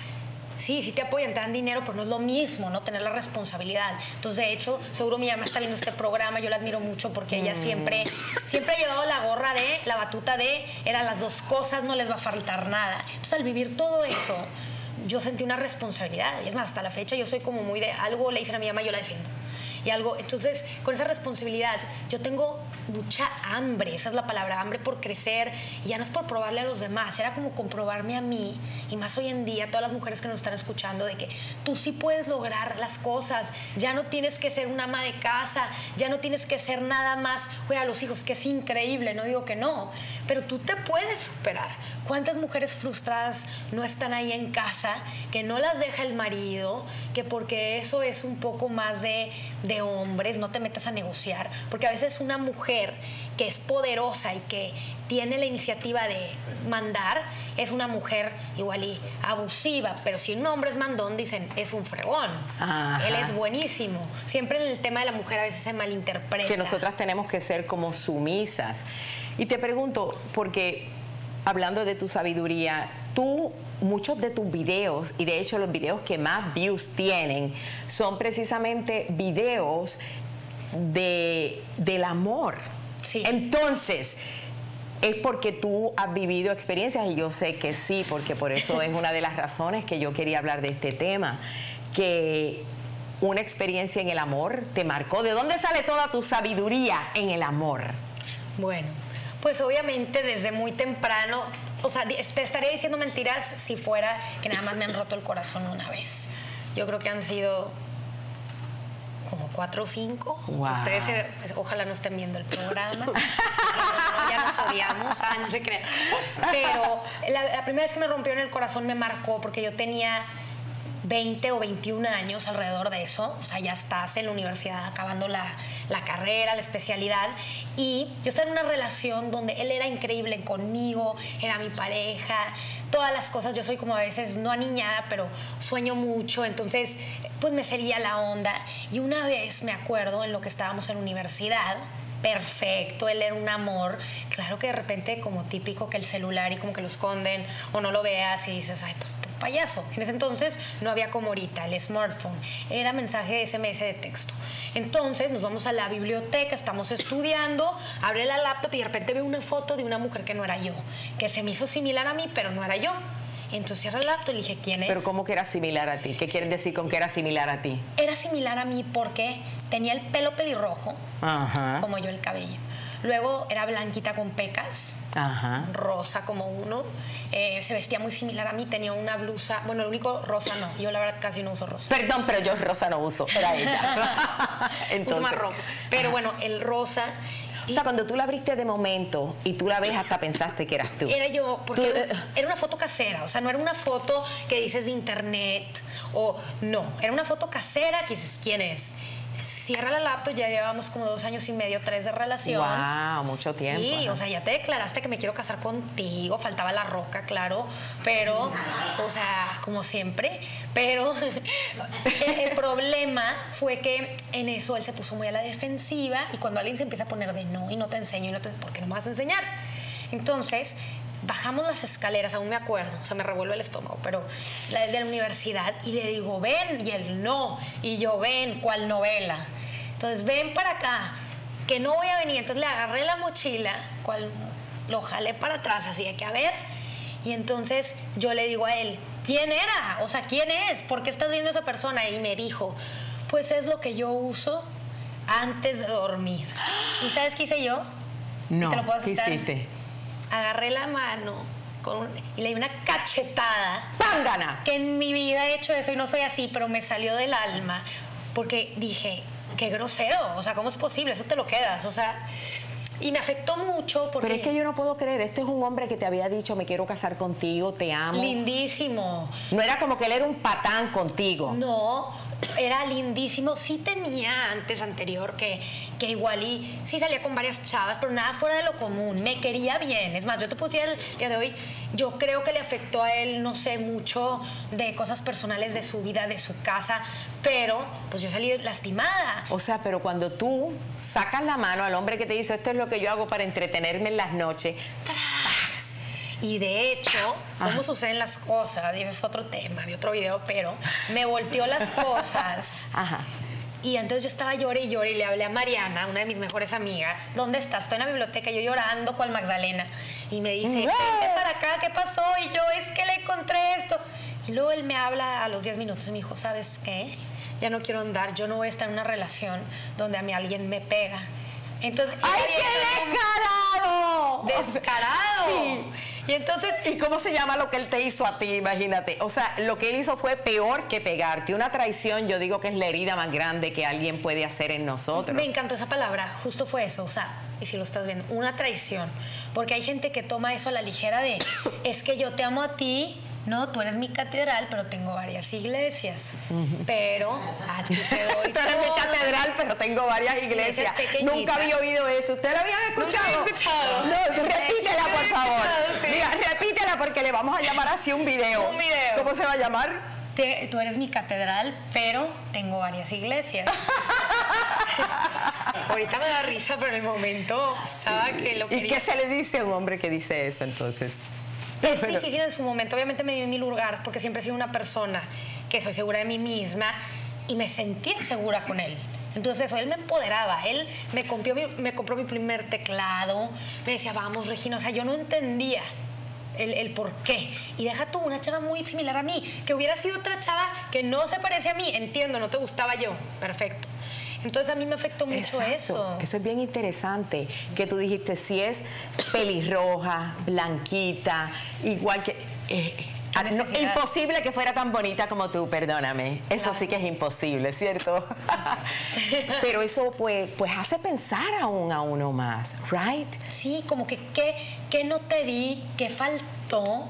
Sí te apoyan, te dan dinero, pero no es lo mismo, ¿no? Tener la responsabilidad. Entonces, de hecho, seguro mi mamá está viendo este programa, yo la admiro mucho porque ella siempre ha llevado la batuta de, eran las 2 cosas, no les va a faltar nada. Entonces, al vivir todo eso, yo sentí una responsabilidad. Y es más, hasta la fecha yo soy como muy de algo, le dicen a mi mamá, yo la defiendo. y algo. Entonces, con esa responsabilidad, yo tengo mucha hambre, esa es la palabra, hambre por crecer, y ya no es por probarle a los demás, era como comprobarme a mí, y más hoy en día, todas las mujeres que nos están escuchando, de que tú sí puedes lograr las cosas, ya no tienes que ser una ama de casa, ya no tienes que ser nada más, cuidar a los hijos, que es increíble, no digo que no, pero tú te puedes superar. ¿Cuántas mujeres frustradas no están ahí en casa, que no las deja el marido, que porque eso es un poco más de hombres, no te metas a negociar? Porque a veces una mujer que es poderosa y que tiene la iniciativa de mandar, es una mujer igual y abusiva, pero si un hombre es mandón, dicen, es un fregón. Ajá. Él es buenísimo. Siempre en el tema de la mujer a veces se malinterpreta. Que nosotras tenemos que ser como sumisas. Y te pregunto, porque hablando de tu sabiduría, tú, muchos de tus videos, y de hecho los videos que más views tienen, son precisamente videos del amor. Sí. Entonces, es porque tú has vivido experiencias, y yo sé que sí, porque por eso es una de las razones que yo quería hablar de este tema, que una experiencia en el amor te marcó. ¿De dónde sale toda tu sabiduría en el amor? Bueno, pues obviamente desde muy temprano, o sea, te estaría diciendo mentiras si fuera que nada más me han roto el corazón una vez. Yo creo que han sido como 4 o 5. Wow. Ustedes ojalá no estén viendo el programa. Ya nos odiamos, no se crean. Pero la primera vez que me rompieron el corazón me marcó porque yo tenía 20 o 21 años, alrededor de eso. O sea, ya estás en la universidad acabando la carrera, la especialidad. Y yo estaba en una relación donde él era increíble conmigo, era mi pareja, todas las cosas. Yo soy como a veces, no aniñada, pero sueño mucho. Entonces, pues me seguía la onda. Y una vez me acuerdo en lo que estábamos en universidad, perfecto, él era un amor. Claro que de repente, como típico, que el celular y como que lo esconden o no lo veas y dices, ay, pues payaso. En ese entonces no había como ahorita el smartphone, era mensaje de SMS de texto. Entonces nos vamos a la biblioteca, estamos estudiando, abre la laptop y de repente veo una foto de una mujer que no era yo, que se me hizo similar a mí, pero no era yo. Entonces cierra el laptop y le dije, ¿quién es? ¿Pero cómo que era similar a ti? ¿Qué quieres decir con que era similar a ti? Era similar a mí porque tenía el pelo pelirrojo, ajá, como yo el cabello. Luego era blanquita con pecas, ajá, rosa como uno. Se vestía muy similar a mí, tenía una blusa, bueno, el único rosa no, yo la verdad casi no uso rosa. Perdón, pero yo rosa no uso, era ella. Entonces, uso marrón. Pero bueno, el rosa. O sea, cuando tú la abriste de momento y tú la ves, hasta pensaste que eras tú. Era yo, porque era una foto casera, o sea, no era una foto que dices de internet, o no, era una foto casera que dices, ¿quién es? Cierra la laptop, ya llevábamos como 2 años y medio, 3 de relación. Wow, mucho tiempo. Sí, ajá. O sea, ya te declaraste que me quiero casar contigo, faltaba la roca, claro, pero, o sea, como siempre, pero el problema fue que en eso él se puso muy a la defensiva y cuando alguien se empieza a poner de no, y no te enseño, y no te, ¿por qué no me vas a enseñar? Entonces, bajamos las escaleras, aún me acuerdo, o sea, me revuelve el estómago, pero de la universidad, y le digo, ven, y él no, y yo, ven, ¿cuál novela? Entonces, ven para acá, que no voy a venir. Entonces le agarré la mochila, lo jalé para atrás, así de que, a ver, y entonces yo le digo a él, ¿quién era? O sea, ¿quién es? ¿Por qué estás viendo a esa persona? Y me dijo, pues es lo que yo uso antes de dormir. ¿Y sabes qué hice yo? No, ¿te lo puedo ¿qué aceptar? hiciste? Agarré la mano y le di una cachetada. ¡Pángana! Que en mi vida he hecho eso y no soy así, pero me salió del alma. Porque dije, qué grosero. O sea, ¿cómo es posible? Eso te lo quedas. O sea, y me afectó mucho porque... Pero es que yo no puedo creer. Este es un hombre que te había dicho, me quiero casar contigo, te amo. Lindísimo. No era como que él era un patán contigo. No, era lindísimo. Sí tenía anterior que igual y sí salía con varias chavas, pero nada fuera de lo común. Me quería bien. Es más, yo te puse el día de hoy, yo creo que le afectó a él, no sé, mucho de cosas personales de su vida, de su casa, pero pues yo salí lastimada. O sea, pero cuando tú sacas la mano al hombre que te dice, esto es lo que yo hago para entretenerme en las noches, ¡tras! Y de hecho, cómo suceden las cosas, y ese es otro tema de otro video, pero me volteó las cosas. Ajá. Y entonces yo estaba llore y llore y le hablé a Mariana, una de mis mejores amigas. ¿Dónde estás? Estoy en la biblioteca, yo llorando cual Magdalena. Y me dice, vente para acá, ¿qué pasó? Y yo, es que le encontré esto. Y luego él me habla a los 10 minutos y me dijo, ¿sabes qué? ya no quiero andar, yo no voy a estar en una relación donde a mí alguien me pega. Entonces, ¡ay, qué descarado! ¡Descarado! Sí. Y entonces... ¿Y cómo se llama lo que él te hizo a ti? Imagínate. O sea, lo que él hizo fue peor que pegarte. Una traición, yo digo que es la herida más grande que alguien puede hacer en nosotros. Me encantó esa palabra, justo fue eso, o sea, y si lo estás viendo, una traición. Porque hay gente que toma eso a la ligera de, es que yo te amo a ti, no, tú eres mi catedral, pero tengo varias iglesias. Pero a ti te doy Tú eres mi catedral, pero tengo varias iglesias. Nunca había oído eso. ¿Usted lo habían escuchado? Nunca he escuchado. No, repítela, por favor. Sí. Mira, repítela porque le vamos a llamar así un video. Un video. ¿Cómo se va a llamar? Tú eres mi catedral, pero tengo varias iglesias. Ahorita me da risa, pero en el momento estaba que lo quería. ¿Y qué se le dice a un hombre que dice eso entonces? Es difícil en su momento, obviamente me dio en mi lugar, porque siempre he sido una persona que soy segura de mí misma y me sentía segura con él. Entonces eso, él me empoderaba, él me compró mi primer teclado, me decía, vamos Regina, o sea, yo no entendía el por qué. Y deja tú, una chava muy similar a mí, que hubiera sido otra chava que no se parece a mí, entiendo, no te gustaba yo, perfecto. Entonces a mí me afectó mucho eso. Eso es bien interesante, que tú dijiste, si es pelirroja, blanquita, igual que... imposible que fuera tan bonita como tú, perdóname. Eso Claro. sí que es imposible, ¿cierto? Pero eso pues hace pensar aún a uno más, ¿right? Sí, como que qué no te di, qué faltó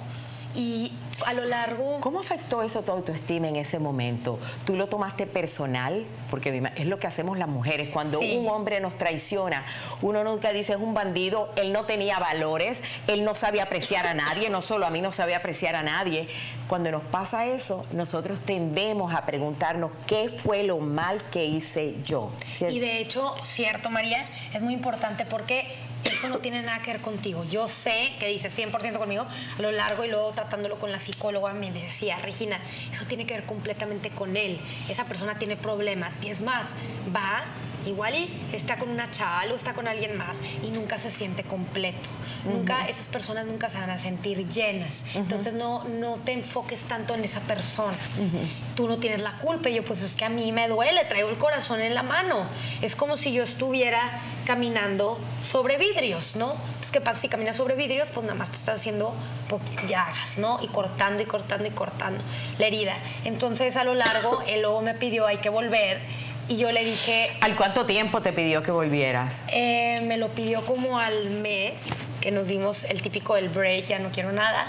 y a lo largo... ¿Cómo afectó eso tu autoestima en ese momento? ¿Tú lo tomaste personal? Porque es lo que hacemos las mujeres. Cuando Sí. un hombre nos traiciona, uno nunca dice es un bandido, él no tenía valores, él no sabía apreciar a nadie, no solo a mí, no sabía apreciar a nadie. Cuando nos pasa eso, nosotros tendemos a preguntarnos qué fue lo mal que hice yo. ¿Cierto? Y de hecho, cierto, María, es muy importante porque eso no tiene nada que ver contigo. Yo sé que dice 100% conmigo a lo largo y luego tratándolo con la psicóloga me decía, Regina, eso tiene que ver completamente con él. Esa persona tiene problemas y es más, va igual y está con una chaval o está con alguien más y nunca se siente completo. Nunca, esas personas nunca se van a sentir llenas. Entonces no te enfoques tanto en esa persona. Tú no tienes la culpa. Y yo, pues es que a mí me duele, traigo el corazón en la mano. Es como si yo estuviera caminando sobre vidrios, ¿no? Entonces, ¿qué pasa si caminas sobre vidrios? Pues nada más te estás haciendo llagas, ¿no? Y cortando y cortando y cortando la herida. Entonces, a lo largo, él luego me pidió, hay que volver. Y yo le dije... ¿Al cuánto tiempo te pidió que volvieras? Me lo pidió como al mes, que nos dimos el típico del break, ya no quiero nada.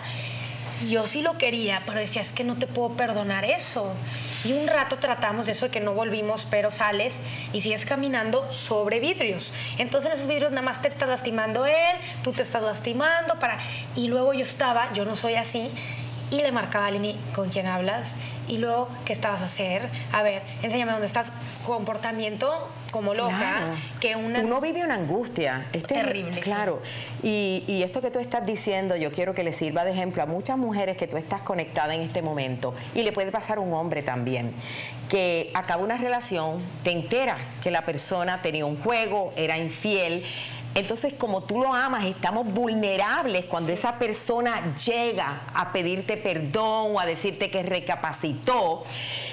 Yo sí lo quería, pero decía, es que no te puedo perdonar eso. Y un rato tratamos de eso, de que no volvimos, pero sales y sigues caminando sobre vidrios. Entonces en esos vidrios nada más te está lastimando él, tú te estás lastimando. Y luego yo no soy así, y le marcaba a Lini, ¿con quién hablas? Y luego, ¿qué estabas a hacer? A ver, enséñame dónde estás. Comportamiento como loca. Claro. Que Uno vive una angustia. Es terrible. Claro. Sí. Y esto que tú estás diciendo, yo quiero que le sirva de ejemplo a muchas mujeres que tú estás conectada en este momento. Y le puede pasar a un hombre también. Que acaba una relación, te enteras que la persona tenía un juego, era infiel. Entonces, como tú lo amas, estamos vulnerables cuando esa persona llega a pedirte perdón o a decirte que recapacitó.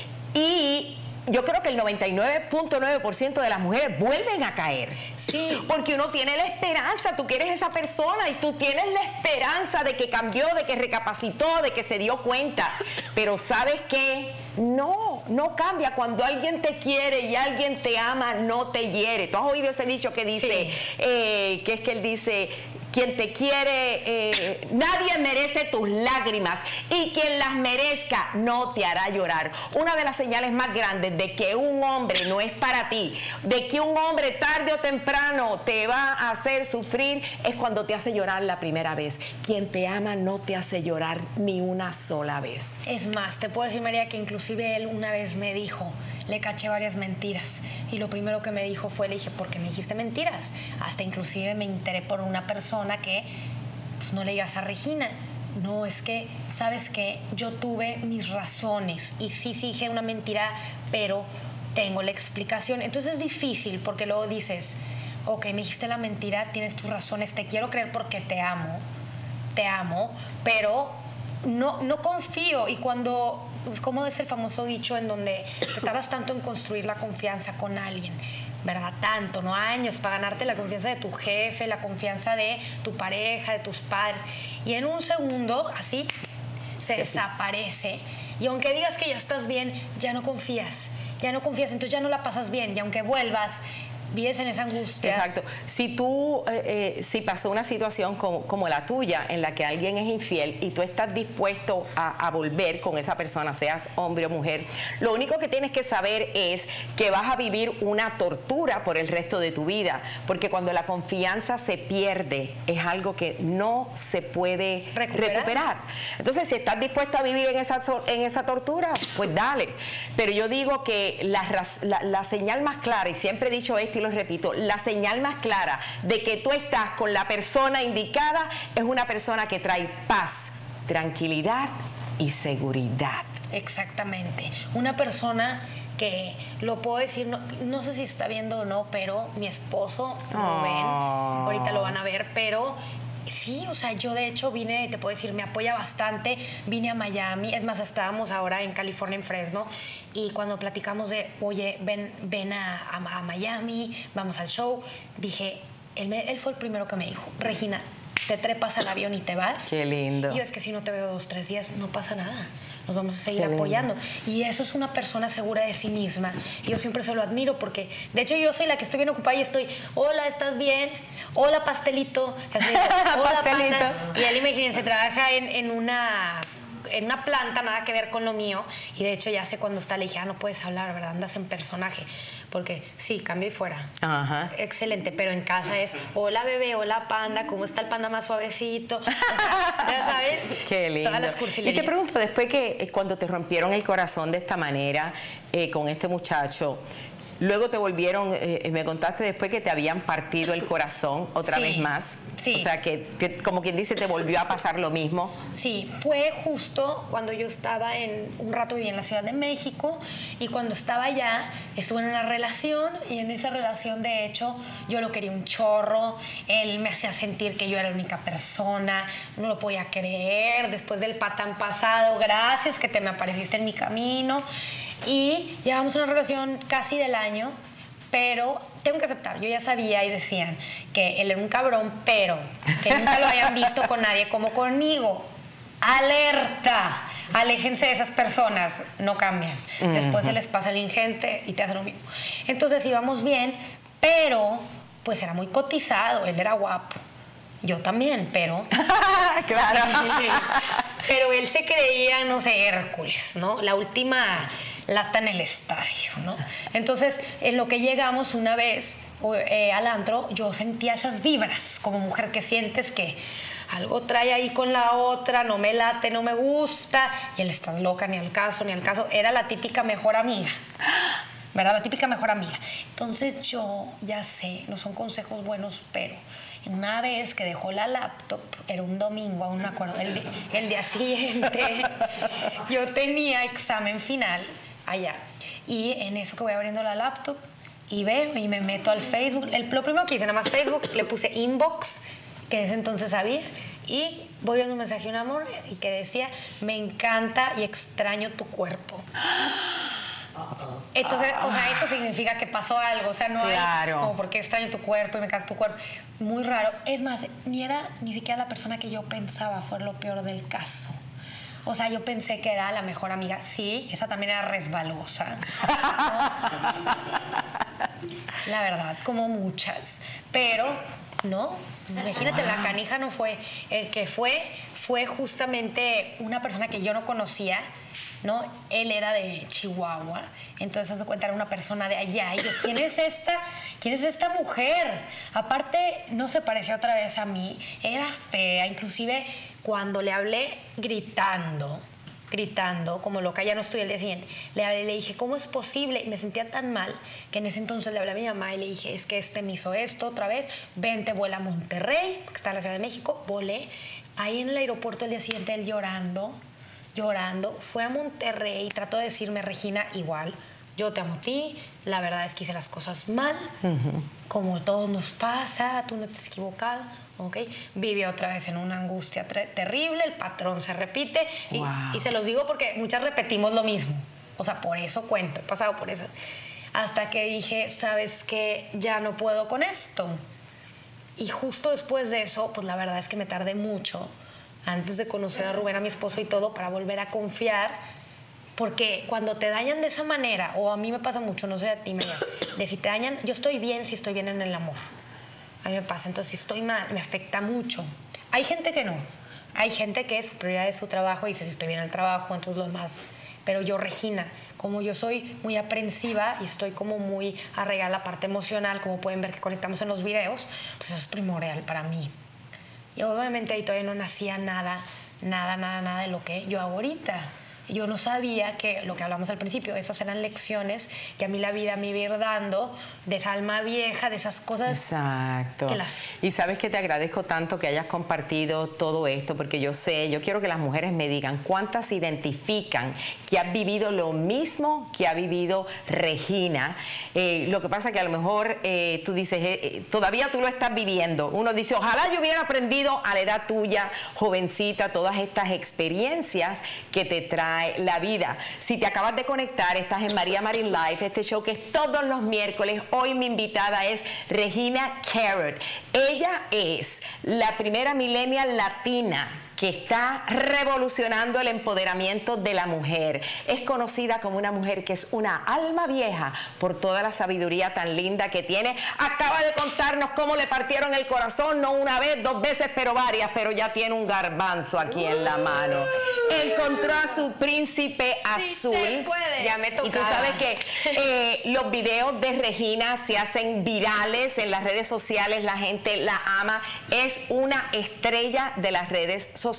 Y yo creo que el 99.9% de las mujeres vuelven a caer. Sí. Porque uno tiene la esperanza, tú quieres esa persona y tú tienes la esperanza de que cambió, de que recapacitó, de que se dio cuenta. Pero ¿sabes qué? No cambia. Cuando alguien te quiere y alguien te ama, no te hiere. ¿Tú has oído ese dicho que dice, que es que él dice... Quien te quiere, nadie merece tus lágrimas y quien las merezca no te hará llorar. Una de las señales más grandes de que un hombre no es para ti, de que un hombre tarde o temprano te va a hacer sufrir, es cuando te hace llorar la primera vez. Quien te ama no te hace llorar ni una sola vez. Es más, te puedo decir, María, que inclusive él una vez me dijo, le caché varias mentiras. Y lo primero que me dijo fue, le dije, ¿por qué me dijiste mentiras? Hasta inclusive me enteré por una persona que, pues no le digas a Regina. No, es que, ¿sabes qué? Yo tuve mis razones y sí dije una mentira, pero tengo la explicación. Entonces es difícil porque luego dices, ok, me dijiste la mentira, tienes tus razones, te quiero creer porque te amo, pero no confío. Y cuando, pues, como es el famoso dicho en donde te tardas tanto en construir la confianza con alguien, ¿verdad? Tanto, ¿no? Años para ganarte la confianza de tu jefe, la confianza de tu pareja, de tus padres. Y en un segundo, así, se desaparece. Y aunque digas que ya estás bien, ya no confías. Ya no confías, entonces ya no la pasas bien. Y aunque vuelvas, vives en esa angustia. Exacto. Si pasó una situación como la tuya, en la que alguien es infiel y tú estás dispuesto a volver con esa persona, seas hombre o mujer, lo único que tienes que saber es que vas a vivir una tortura por el resto de tu vida, porque cuando la confianza se pierde, es algo que no se puede recuperar. Entonces, si estás dispuesto a vivir en esa tortura, pues dale. Pero yo digo que la señal más clara, y siempre he dicho esto y lo repito, la señal más clara de que tú estás con la persona indicada es una persona que trae paz, tranquilidad y seguridad. Exactamente. Una persona que, lo puedo decir, no sé si está viendo o no, pero mi esposo lo ven, ahorita lo van a ver, pero sí, o sea, yo de hecho vine, te puedo decir, me apoya bastante, vine a Miami, es más, estábamos ahora en California, en Fresno, y cuando platicamos de, oye, ven a Miami, vamos al show, dije, él fue el primero que me dijo, Regina, te trepas al avión y te vas. Qué lindo. Y yo, es que si no te veo 2, 3 días, no pasa nada. Nos vamos a seguir apoyando. Y eso es una persona segura de sí misma. Y yo siempre se lo admiro porque, de hecho, yo soy la que estoy bien ocupada y estoy, hola, ¿estás bien? Hola, pastelito. Así, hola, pastelito. Panda. Y él, imagínense, trabaja en una planta, nada que ver con lo mío. Y de hecho, ya sé cuando está, le dije, no puedes hablar, ¿verdad? Andas en personaje. Porque sí, cambio y fuera. Ajá. Excelente, pero en casa es, hola bebé, hola panda, ¿cómo está el panda más suavecito? O sea, ya sabes. Qué lindo. Todas las cursilerías. Y te pregunto, después que cuando te rompieron el corazón de esta manera con este muchacho, luego te volvieron, me contaste después que te habían partido el corazón otra vez más. Sí. O sea, que como quien dice, te volvió a pasar lo mismo. Sí, fue justo cuando yo estaba un rato viví en la Ciudad de México y cuando estaba allá estuve en una relación y en esa relación, de hecho, yo lo quería un chorro. Él me hacía sentir que yo era la única persona, no lo podía creer. Después del patán pasado, gracias que te me apareciste en mi camino. Y llevamos una relación casi del año, pero tengo que aceptar, yo ya sabía y decían que él era un cabrón, pero que nunca lo hayan visto con nadie como conmigo. ¡Alerta! Aléjense de esas personas, no cambian. Después se les pasa el ingente y te hacen lo mismo. Entonces íbamos bien, pero pues era muy cotizado, él era guapo. Yo también, pero... Claro. Pero él se creía, no sé, Hércules, ¿no? La última lata en el estadio, ¿no? Entonces, en lo que llegamos una vez al antro, yo sentía esas vibras como mujer que sientes que algo trae ahí con la otra, no me late, no me gusta, y él, estás loca, ni al caso, ni al caso. Era la típica mejor amiga, ¿verdad? La típica mejor amiga. Entonces yo ya sé, no son consejos buenos, pero una vez que dejó la laptop, era un domingo, aún me acuerdo, el día siguiente, yo tenía examen final allá. Y en eso que voy abriendo la laptop y veo y me meto al Facebook. Lo primero que hice, nada más Facebook, le puse inbox, que en ese entonces había, y voy viendo un mensaje de un amor y que decía, me encanta y extraño tu cuerpo. Entonces, o sea, eso significa que pasó algo, o sea, no hay como porque extraño tu cuerpo y me encanta tu cuerpo. Muy raro. Es más, ni siquiera la persona que yo pensaba fue lo peor del caso. O sea, yo pensé que era la mejor amiga. Sí, esa también era resbalosa, ¿no? La verdad, como muchas. Pero, no, imagínate, la canija no fue. El que fue justamente una persona que yo no conocía, ¿no? Él era de Chihuahua, entonces se cuenta, era una persona de allá. Y yo, ¿quién es esta mujer? Aparte, no se parecía otra vez a mí, era fea, inclusive cuando le hablé gritando, como loca, ya no estoy el día siguiente, le hablé y le dije, ¿cómo es posible? Y me sentía tan mal que en ese entonces le hablé a mi mamá y le dije, es que me hizo esto otra vez, vente, vuela a Monterrey, que está en la Ciudad de México. Volé, ahí en el aeropuerto el día siguiente, él llorando, fue a Monterrey y trató de decirme, Regina, igual, yo te amo a ti, la verdad es que hice las cosas mal, como todos nos pasa, tú no estás equivocado, ¿ok? Vive otra vez en una angustia terrible, el patrón se repite, y se los digo porque muchas repetimos lo mismo, o sea, por eso cuento, he pasado por eso, hasta que dije, ¿sabes qué? Ya no puedo con esto. Y justo después de eso, pues la verdad es que me tardé mucho, antes de conocer a Rubén, a mi esposo y todo, para volver a confiar, porque cuando te dañan de esa manera, o a mí me pasa mucho, no sé a ti, de si te dañan, yo estoy bien si estoy bien en el amor. A mí me pasa, entonces si estoy mal, me afecta mucho. Hay gente que no, hay gente que su prioridad es su trabajo y dice, si estoy bien en el trabajo, entonces lo demás. Pero yo, Regina, como yo soy muy aprensiva y estoy como muy arraigada a la parte emocional, como pueden ver que conectamos en los videos, pues eso es primordial para mí. Y obviamente ahí todavía no nacía nada de lo que yo hago ahorita. Yo no sabía que, lo que hablamos al principio, esas eran lecciones que a mí la vida me iba a ir dando, de esa alma vieja, de esas cosas. Exacto. Y sabes que te agradezco tanto que hayas compartido todo esto, porque yo quiero que las mujeres me digan cuántas se identifican que han vivido lo mismo que ha vivido Regina. Lo que pasa que a lo mejor tú dices, todavía tú lo estás viviendo. Uno dice, ojalá yo hubiera aprendido a la edad tuya, jovencita, todas estas experiencias que te trae la vida. Si te acabas de conectar, estás en María Marín Live, este show que es todos los miércoles. Hoy mi invitada es Regina Carrot. Ella es la primera millennial latina que está revolucionando el empoderamiento de la mujer. Es conocida como una mujer que es una alma vieja por toda la sabiduría tan linda que tiene. Acaba de contarnos cómo le partieron el corazón, no una vez, 2 veces, pero varias, pero ya tiene un garbanzo aquí en la mano. Encontró a su príncipe azul. Sí, ya me tocaba. Y tú sabes que los videos de Regina se hacen virales en las redes sociales, la gente la ama. Es una estrella de las redes sociales.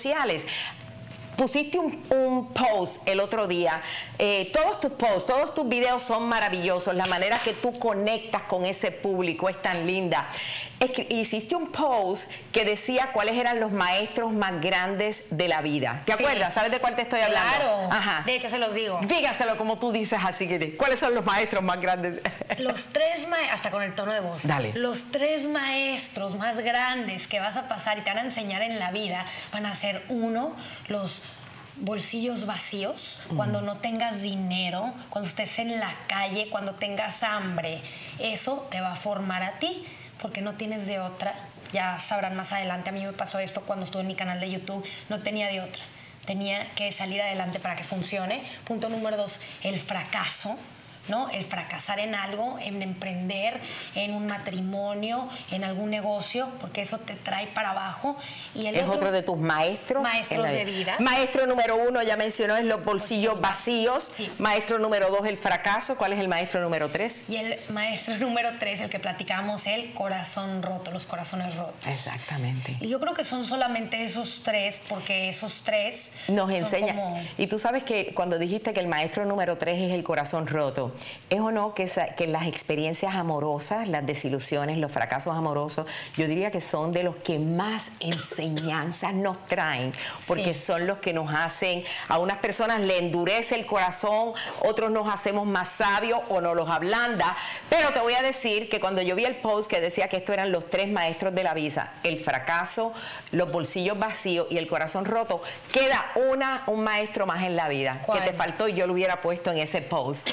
Pusiste un post el otro día. Todos tus posts, todos tus videos son maravillosos. La manera que tú conectas con ese público es tan linda. Hiciste un post que decía cuáles eran los maestros más grandes de la vida. ¿Te acuerdas? ¿Sabes de cuál te estoy hablando? Claro. Ajá. De hecho, se los digo. Dígaselo como tú dices así. ¿Cuáles son los maestros más grandes? Los 3 maestros, hasta con el tono de voz. Dale. Los 3 maestros más grandes que vas a pasar y te van a enseñar en la vida van a ser, uno, los bolsillos vacíos, cuando no tengas dinero, cuando estés en la calle, cuando tengas hambre. Eso te va a formar a ti, porque no tienes de otra. Ya sabrán más adelante, a mí me pasó esto cuando estuve en mi canal de YouTube, no tenía de otra. Tenía que salir adelante para que funcione. Punto número 2, el fracaso, ¿no? El fracasar en algo, en emprender, en un matrimonio, en algún negocio, porque eso te trae para abajo. Y el otro de tus maestros. Maestros de vida. Maestro número 1, ya mencionó, es los bolsillos vacíos. Sí. Maestro número 2, el fracaso. ¿Cuál es el maestro número 3? Y el maestro número 3, el que platicamos, el corazón roto, los corazones rotos. Exactamente. Y yo creo que son solamente esos 3, porque esos 3 nos enseñan. Como... Y tú sabes que cuando dijiste que el maestro número 3 es el corazón roto, es o no que las experiencias amorosas, las desilusiones, los fracasos amorosos, yo diría que son de los que más enseñanzas nos traen, porque son los que nos hacen, a unas personas le endurece el corazón, otros nos hacemos más sabios o nos los ablanda. Pero te voy a decir que cuando yo vi el post que decía que estos eran los 3 maestros de la vida, el fracaso, los bolsillos vacíos y el corazón roto, queda un maestro más en la vida. ¿Cuál? Que te faltó y yo lo hubiera puesto en ese post.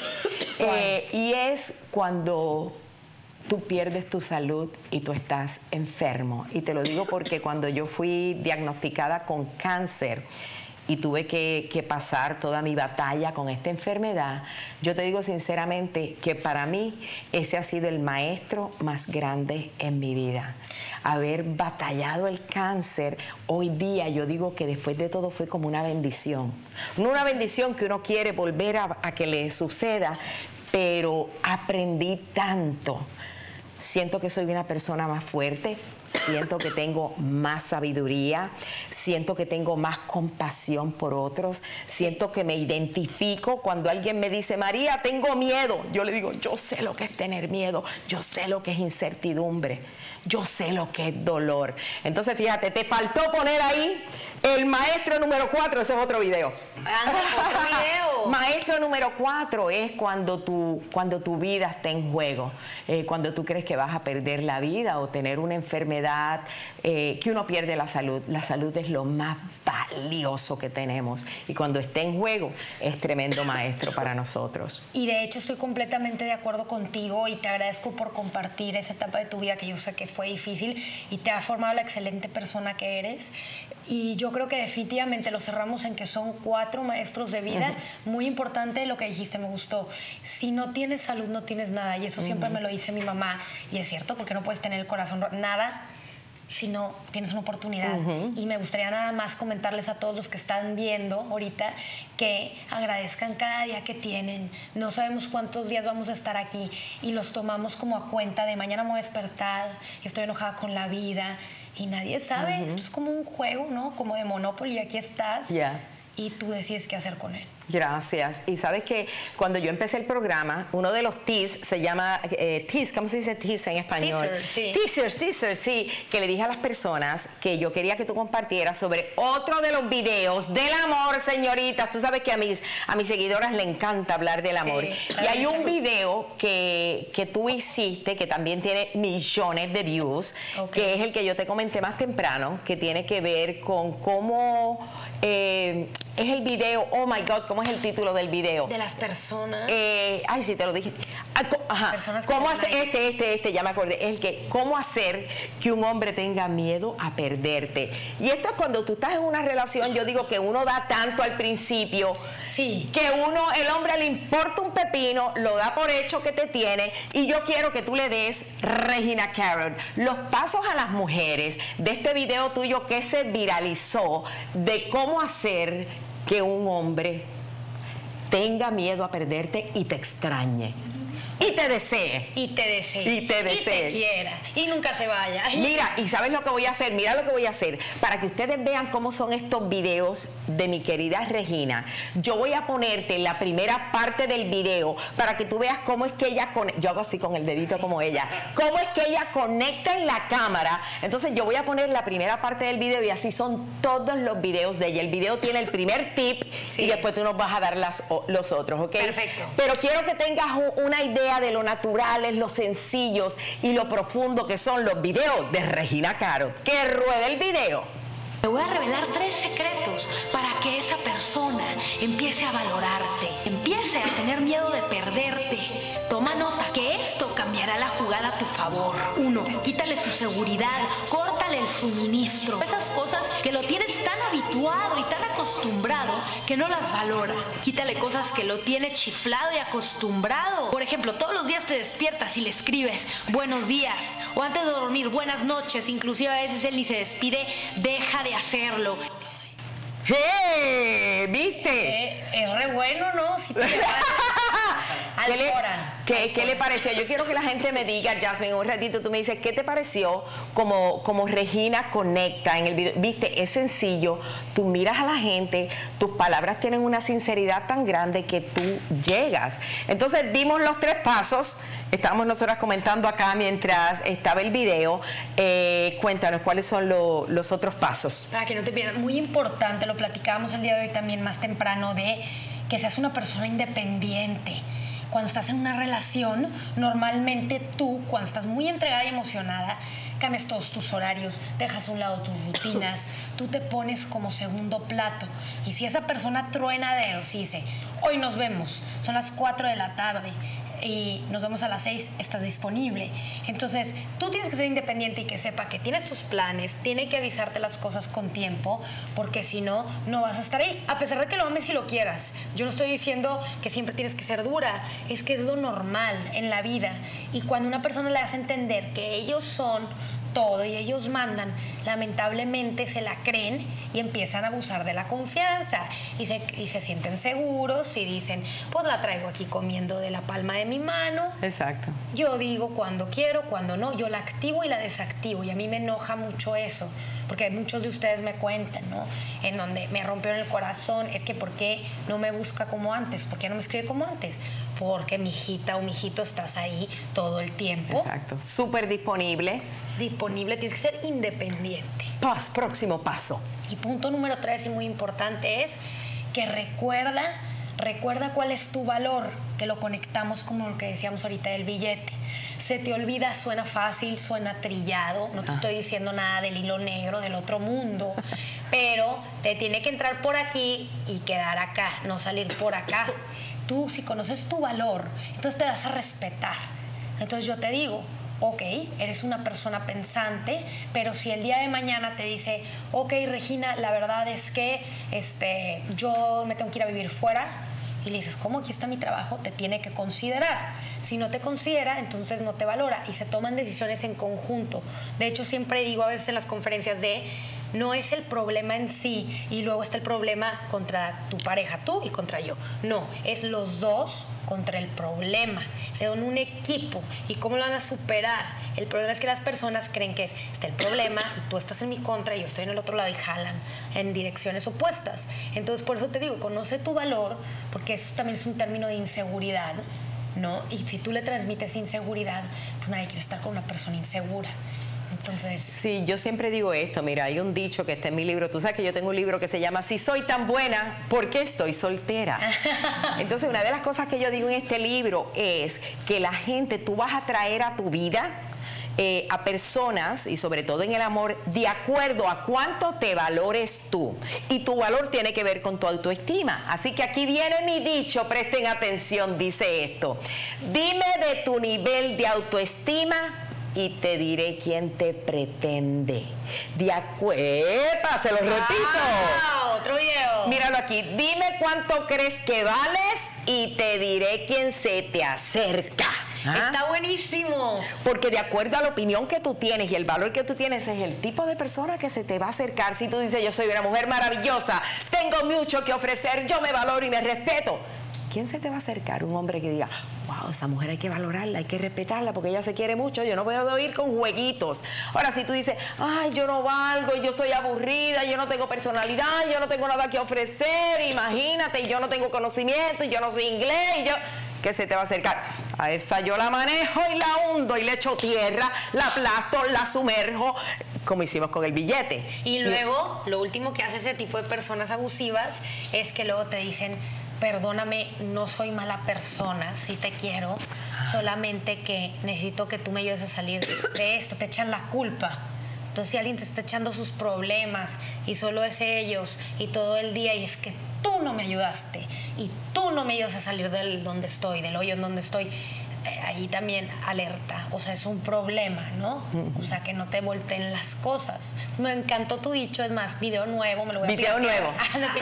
Y es cuando tú pierdes tu salud y tú estás enfermo. Y te lo digo porque cuando yo fui diagnosticada con cáncer y tuve que pasar toda mi batalla con esta enfermedad, yo te digo sinceramente que para mí ese ha sido el maestro más grande en mi vida. Haber batallado el cáncer, hoy día yo digo que después de todo fue como una bendición. No una bendición que uno quiere volver a que le suceda, pero aprendí tanto. Siento que soy una persona más fuerte, siento que tengo más sabiduría, siento que tengo más compasión por otros, siento que me identifico cuando alguien me dice, María, tengo miedo. Yo le digo, yo sé lo que es tener miedo, yo sé lo que es incertidumbre, yo sé lo que es dolor. Entonces, fíjate, te faltó poner ahí el maestro número 4, ese es otro video. Otro video. Maestro número 4 es cuando tu vida está en juego, cuando tú crees que vas a perder la vida o tener una enfermedad, que uno pierde la salud. La salud es lo más valioso que tenemos y cuando está en juego es tremendo maestro para nosotros. Y de hecho estoy completamente de acuerdo contigo y te agradezco por compartir esa etapa de tu vida que yo sé que fue difícil y te ha formado la excelente persona que eres. Y yo creo que definitivamente lo cerramos en que son 4 maestros de vida. Muy importante lo que dijiste, me gustó. Si no tienes salud, no tienes nada. Y eso siempre me lo dice mi mamá. Y es cierto, porque no puedes tener el corazón nada si no tienes una oportunidad. Y me gustaría nada más comentarles a todos los que están viendo ahorita que agradezcan cada día que tienen. No sabemos cuántos días vamos a estar aquí y los tomamos como a cuenta de mañana me voy a despertar, estoy enojada con la vida. Y nadie sabe, esto es como un juego, ¿no? Como de Monopoly, aquí estás y tú decides qué hacer con él. Gracias. Y sabes que cuando yo empecé el programa, uno de los teas se llama teas, ¿cómo se dice teas en español? Teasers, sí, que le dije a las personas que yo quería que tú compartieras sobre otro de los videos del amor, señoritas. Tú sabes que a mis seguidoras le encanta hablar del amor. Y hay un video que tú hiciste que también tiene millones de views, que es el que yo te comenté más temprano, que tiene que ver con cómo es el video, oh my God, ¿cómo es el título del video? De las personas. Ay, sí, te lo dije. Personas ¿Cómo hacer ya me acordé? Es el que, ¿cómo hacer que un hombre tenga miedo a perderte? Y esto es cuando tú estás en una relación, yo digo que uno da tanto al principio, que el hombre le importa un pepino, lo da por hecho que te tiene, y yo quiero que tú le des, Regina Carrot, los pasos a las mujeres de este video tuyo que se viralizó, de cómo hacer que un hombre tenga miedo a perderte y te extrañe. Y te desee. Y te desee. Y te desee. Y te quiera. Y nunca se vaya. Mira, ¿y sabes lo que voy a hacer? Mira lo que voy a hacer. Para que ustedes vean cómo son estos videos de mi querida Regina, yo voy a ponerte la primera parte del video para que tú veas cómo es que ella conecta. Yo hago así con el dedito como ella. Cómo es que ella conecta en la cámara. Entonces yo voy a poner la primera parte del video y así son todos los videos de ella. El video tiene el primer tip y después tú nos vas a dar los otros, ¿ok? Perfecto. Pero quiero que tengas una idea de lo naturales, lo sencillos y lo profundo que son los videos de Regina Carrot. ¡Que ruede el video! Te voy a revelar 3 secretos para que esa persona empiece a valorarte, empiece a tener miedo de perderte. Toma nota que esto cambiará la jugada a tu favor. 1. Quítale su seguridad, córtale el suministro. Esas cosas que lo tienes tan habituado y tan acostumbrado que no las valora. Quítale cosas que lo tiene chiflado y acostumbrado. Por ejemplo, todos los días te despiertas y le escribes buenos días o antes de dormir buenas noches. Inclusive a veces él ni se despide. Deja de hacerlo. ¿Viste? Es re bueno, ¿no? Si te ¿Qué le pareció? Yo quiero que la gente me diga, Jasmine, un ratito tú me dices, ¿qué te pareció como Regina conecta en el video? Viste, es sencillo, tú miras a la gente, tus palabras tienen una sinceridad tan grande que tú llegas. Entonces dimos los 3 pasos, estábamos nosotras comentando acá mientras estaba el video. Cuéntanos cuáles son los otros pasos. Para que no te pierdas, muy importante, lo platicábamos el día de hoy también más temprano, de que seas una persona independiente. Cuando estás en una relación, normalmente tú, cuando estás muy entregada y emocionada, cambias todos tus horarios, dejas a un lado tus rutinas, tú te pones como segundo plato. Y si esa persona truena dedos y dice, hoy nos vemos, son las 4 de la tarde y nos vemos a las 6, estás disponible. Entonces, tú tienes que ser independiente y que sepa que tienes tus planes, tiene que avisarte las cosas con tiempo, porque si no, no vas a estar ahí, a pesar de que lo ames y lo quieras. Yo no estoy diciendo que siempre tienes que ser dura, es que es lo normal en la vida. Y cuando una persona le hace entender que ellos son todo y ellos mandan, lamentablemente se la creen y empiezan a abusar de la confianza y se sienten seguros y dicen, pues la traigo aquí comiendo de la palma de mi mano. Exacto. Yo digo cuando quiero, cuando no, yo la activo y la desactivo y a mí me enoja mucho eso, porque muchos de ustedes me cuentan, ¿no? En donde me rompieron el corazón, es que ¿por qué no me busca como antes? ¿Por qué no me escribe como antes? Porque mi hijita o mi hijito estás ahí todo el tiempo. Exacto. Súper disponible. Disponible, tienes que ser independiente. Próximo paso. Y punto número 3 y muy importante es que recuerda recuerda cuál es tu valor, que lo conectamos como lo que decíamos ahorita del billete. Se te olvida, suena fácil, suena trillado, no te estoy diciendo nada del hilo negro, del otro mundo, pero te tiene que entrar por aquí y quedar acá, no salir por acá. Tú, si conoces tu valor, entonces te das a respetar. Entonces yo te digo, ok, eres una persona pensante, pero si el día de mañana te dice, ok, Regina, la verdad es que yo me tengo que ir a vivir fuera, y le dices, ¿cómo? Aquí está mi trabajo, te tiene que considerar. Si no te considera, entonces no te valora y se toman decisiones en conjunto. De hecho, siempre digo a veces en las conferencias no es el problema en sí y luego está el problema contra tu pareja, tú y contra yo. No, es los dos contra el problema. Son un equipo. ¿Y cómo lo van a superar? El problema es que las personas creen que está el problema y tú estás en mi contra y yo estoy en el otro lado y jalan en direcciones opuestas. Entonces, por eso te digo, conoce tu valor, porque eso también es un término de inseguridad, ¿no? Y si tú le transmites inseguridad, pues nadie quiere estar con una persona insegura. Entonces... Sí, yo siempre digo esto, mira, hay un dicho que está en mi libro, tú sabes que yo tengo un libro que se llama Si soy tan buena, ¿por qué estoy soltera? Entonces, una de las cosas que yo digo en este libro es que la gente, tú vas a traer a tu vida a personas, y sobre todo en el amor, de acuerdo a cuánto te valores tú. Y tu valor tiene que ver con tu autoestima. Así que aquí viene mi dicho, presten atención, dice esto. Dime de tu nivel de autoestima y te diré quién te pretende. ¡Epa! Se lo repito. Otro video. Míralo aquí. Dime cuánto crees que vales y te diré quién se te acerca. Está buenísimo. Porque de acuerdo a la opinión que tú tienes y el valor que tú tienes, es el tipo de persona que se te va a acercar. Si tú dices, yo soy una mujer maravillosa, tengo mucho que ofrecer, yo me valoro y me respeto, ¿quién se te va a acercar? Un hombre que diga, wow, esa mujer hay que valorarla, hay que respetarla porque ella se quiere mucho, yo no puedo ir con jueguitos. Ahora, si tú dices, ay, yo no valgo, yo soy aburrida, yo no tengo personalidad, yo no tengo nada que ofrecer, imagínate, yo no tengo conocimiento, yo no sé inglés, ¿qué se te va a acercar? A esa yo la manejo y la hundo y le echo tierra, la aplasto, la sumerjo, como hicimos con el billete. Y luego, lo último que hace ese tipo de personas abusivas es que luego te dicen, perdóname, no soy mala persona, sí te quiero, solamente que necesito que tú me ayudes a salir de esto, te echan la culpa. Entonces, si alguien te está echando sus problemas y solo es ellos y todo el día, y es que tú no me ayudaste y tú no me ayudas a salir del donde estoy, del hoyo en donde estoy, ahí también alerta, o sea, es un problema, ¿no? O sea, que no te volteen las cosas. Me encantó tu dicho, es más, video nuevo, me lo voy a Video nuevo.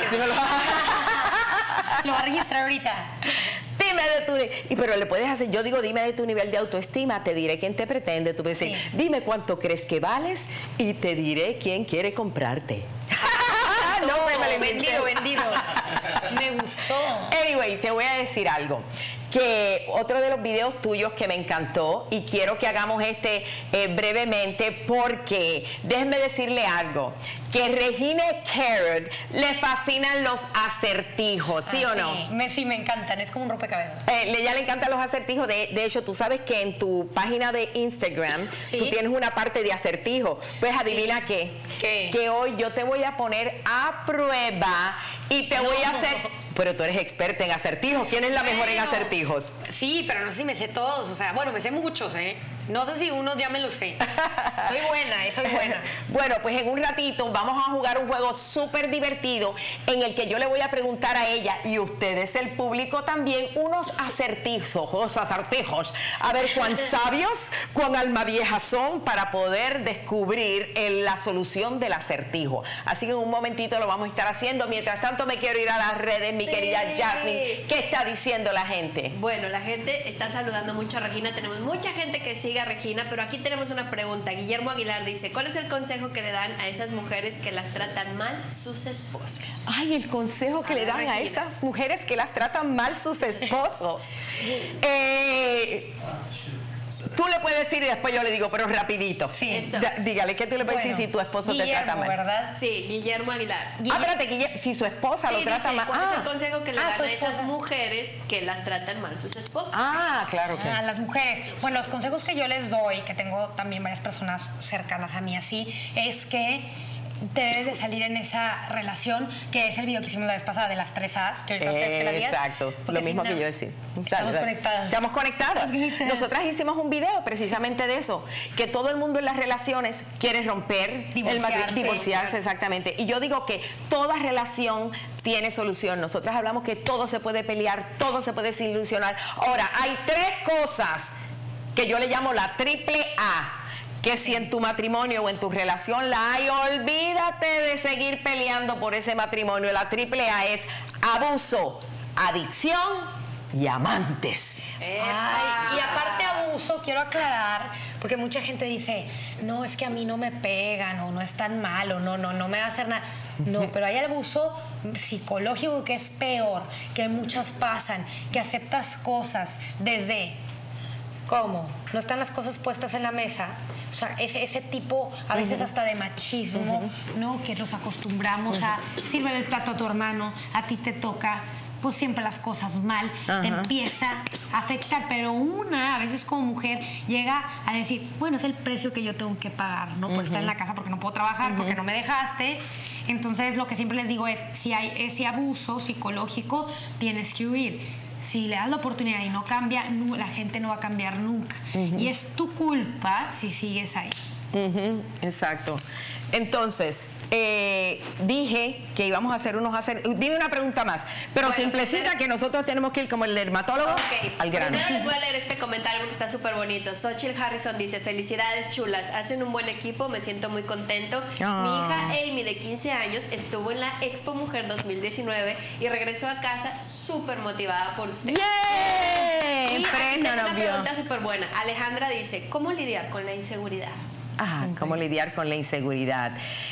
Lo voy a registrar ahorita. Dime de tu... Pero le puedes hacer, yo digo, dime de tu nivel de autoestima, te diré quién te pretende. Tú puedes decir, dime cuánto crees que vales y te diré quién quiere comprarte. No, me vendido. Me gustó. Anyway, te voy a decir algo. Que otro de los videos tuyos que me encantó, y quiero que hagamos brevemente, porque déjenme decirle algo, que Regina Carrot le fascinan los acertijos, ¿sí o no? Sí, me encantan, es como un rompecabezas. Ella le encantan los acertijos, de hecho, tú sabes que en tu página de Instagram tú tienes una parte de acertijos. Pues adivina qué, que hoy yo te voy a poner a prueba y te voy a hacer... Pero tú eres experta en acertijos. ¿Quién es la mejor en acertijos? Sí, pero no sé si me sé todos. O sea, bueno, me sé muchos, ¿eh? No sé si unos ya me los sé. Soy buena. Bueno, pues en un ratito vamos a jugar un juego súper divertido en el que yo le voy a preguntar a ella y ustedes, el público también, unos acertijos. A ver cuán sabios, cuán alma vieja son para poder descubrir la solución del acertijo. Así que en un momentito lo vamos a estar haciendo. Mientras tanto, me quiero ir a las redes, mi querida Jasmine. ¿Qué está diciendo la gente? Bueno, la gente está saludando mucho a Regina. Tenemos mucha gente que sigue a Regina, pero aquí tenemos una pregunta. Guillermo Aguilar dice, ¿cuál es el consejo que le dan a esas mujeres que las tratan mal sus esposos? Ay, el consejo que le dan Regina, a esas mujeres que las tratan mal sus esposos. Tú le puedes decir y después yo le digo, pero rapidito. Sí. Dígale, ¿qué tú le puedes decir si tu esposo te trata mal? ¿Verdad? Sí, Guillermo Aguilar. Espérate, si su esposa lo trata mal. ¿Cuál es el consejo que le dan a esas mujeres que las tratan mal sus esposos? Claro que. A las mujeres. Bueno, los consejos que yo les doy, que tengo también varias personas cercanas a mí así, es que te debes de salir en esa relación, que es el video que hicimos la vez pasada de las 3 As, que ahorita te la digas. Exacto, lo mismo que yo decía. Estamos conectadas. Estamos conectadas. Nosotras hicimos un video precisamente de eso, que todo el mundo en las relaciones quiere romper, divorciarse, exactamente. Y yo digo que toda relación tiene solución. Nosotras hablamos que todo se puede pelear, todo se puede desilusionar. Ahora, hay 3 cosas que yo le llamo la triple A, que si en tu matrimonio o en tu relación la hay, olvídate de seguir peleando por ese matrimonio. La triple A es abuso, adicción y amantes. Ay, y aparte abuso, quiero aclarar, porque mucha gente dice, no, es que a mí no me pegan, o no es tan malo, no me va a hacer nada. No, pero hay abuso psicológico que es peor, que muchas pasan, que aceptas cosas desde... ¿Cómo? ¿No están las cosas puestas en la mesa? O sea, ese tipo, a veces hasta de machismo, ¿no? Que los acostumbramos a sirve el plato a tu hermano, a ti te toca, pues siempre las cosas mal, te empieza a afectar. Pero a veces como mujer, llega a decir, bueno, es el precio que yo tengo que pagar, ¿no? Por estar en la casa, porque no puedo trabajar, porque no me dejaste. Entonces, lo que siempre les digo es, si hay ese abuso psicológico, tienes que huir. Si le das la oportunidad y no cambia, la gente no va a cambiar nunca. Y es tu culpa si sigues ahí. Exacto. Entonces, dije que íbamos a hacer dime una pregunta más, pero bueno, simplecita, que nosotros tenemos que ir como el dermatólogo al grano. Primero les voy a leer este comentario porque está súper bonito. Xochitl Harrison dice, felicidades chulas, hacen un buen equipo, me siento muy contento. Mi hija Amy de 15 años estuvo en la Expo Mujer 2019 y regresó a casa súper motivada por usted. ¡Yay! Y tengo una pregunta súper buena. Alejandra dice, ¿cómo lidiar con la inseguridad? Cómo lidiar con la inseguridad.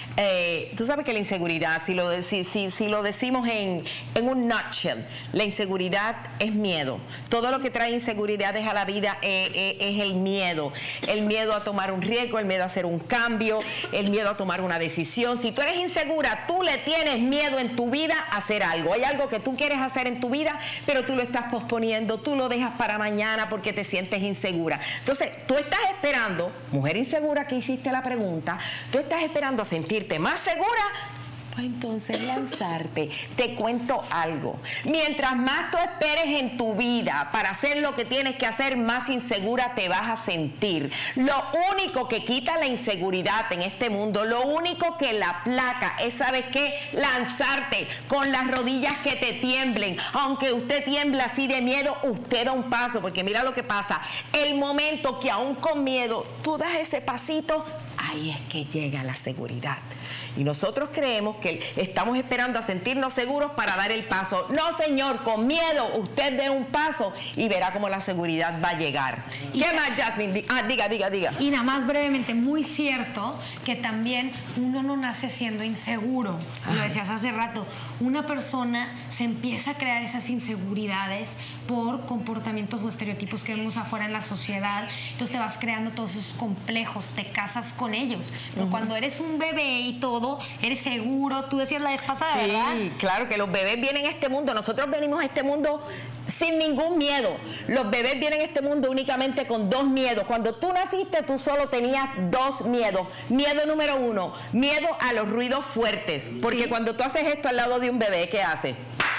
Tú sabes que la inseguridad, si lo decimos en un nutshell, la inseguridad es miedo. Todo lo que trae inseguridades a la vida es el miedo. El miedo a tomar un riesgo, el miedo a hacer un cambio, el miedo a tomar una decisión. Si tú eres insegura, tú le tienes miedo en tu vida a hacer algo. Hay algo que tú quieres hacer en tu vida, pero tú lo estás posponiendo, tú lo dejas para mañana porque te sientes insegura. Entonces, tú estás esperando, mujer insegura que hiciste la pregunta, tú estás esperando a sentirte más segura, pues entonces lanzarte. Te cuento algo. Mientras más tú esperes en tu vida para hacer lo que tienes que hacer, más insegura te vas a sentir. Lo único que quita la inseguridad en este mundo, lo único que la aplaca es, ¿sabes qué? Lanzarte con las rodillas que te tiemblen. Aunque usted tiembla así de miedo, usted da un paso, porque mira lo que pasa. El momento que aún con miedo tú das ese pasito, ahí es que llega la seguridad. Y nosotros creemos que estamos esperando a sentirnos seguros para dar el paso. No, señor, con miedo usted dé un paso y verá cómo la seguridad va a llegar. ¿Qué más, Jasmine? Diga. Y nada más brevemente, muy cierto que también uno no nace siendo inseguro. Lo decías hace rato. Una persona se empieza a crear esas inseguridades por comportamientos o estereotipos que vemos afuera en la sociedad. Entonces te vas creando todos esos complejos, te casas con ellos. Pero cuando eres un bebé y todo, eres seguro. Tú decías la vez pasada, ¿verdad? Sí, claro que los bebés vienen a este mundo. Nosotros venimos a este mundo sin ningún miedo. Los bebés vienen a este mundo únicamente con 2 miedos. Cuando tú naciste, tú solo tenías 2 miedos. Miedo número 1, miedo a los ruidos fuertes. Porque cuando tú haces esto al lado de un bebé, ¿qué hace?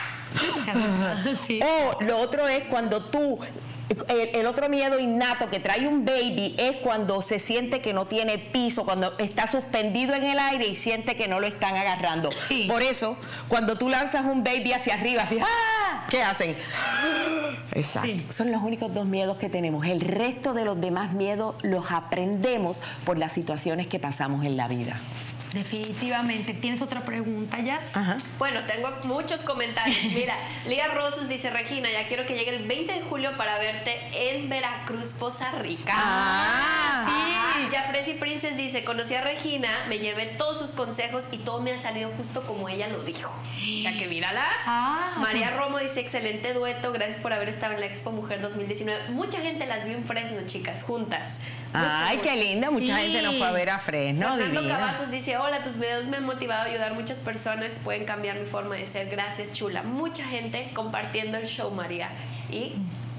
O lo otro es cuando tú... El otro miedo innato que trae un baby es cuando se siente que no tiene piso, cuando está suspendido en el aire y siente que no lo están agarrando. Por eso, cuando tú lanzas un baby hacia arriba, así, ¿qué hacen? Exacto. Son los únicos 2 miedos que tenemos. El resto de los demás miedos los aprendemos por las situaciones que pasamos en la vida. Definitivamente. ¿Tienes otra pregunta, Jazz? Bueno, tengo muchos comentarios. Mira, Lía Rosos dice, Regina, ya quiero que llegue el 20 de julio para verte en Veracruz, Poza Rica. Sí. Jafresi Princess dice, conocí a Regina, me llevé todos sus consejos y todo me ha salido justo como ella lo dijo. Ya que mírala. María Romo dice, excelente dueto, gracias por haber estado en la Expo Mujer 2019. Mucha gente las vio en Fresno, chicas, juntas. Ay, qué linda, mucha gente nos fue a ver a Fresno. Fernando Cavazos dice, hola, tus videos me han motivado a ayudar a muchas personas, pueden cambiar mi forma de ser, gracias, chula. Mucha gente compartiendo el show, María. Y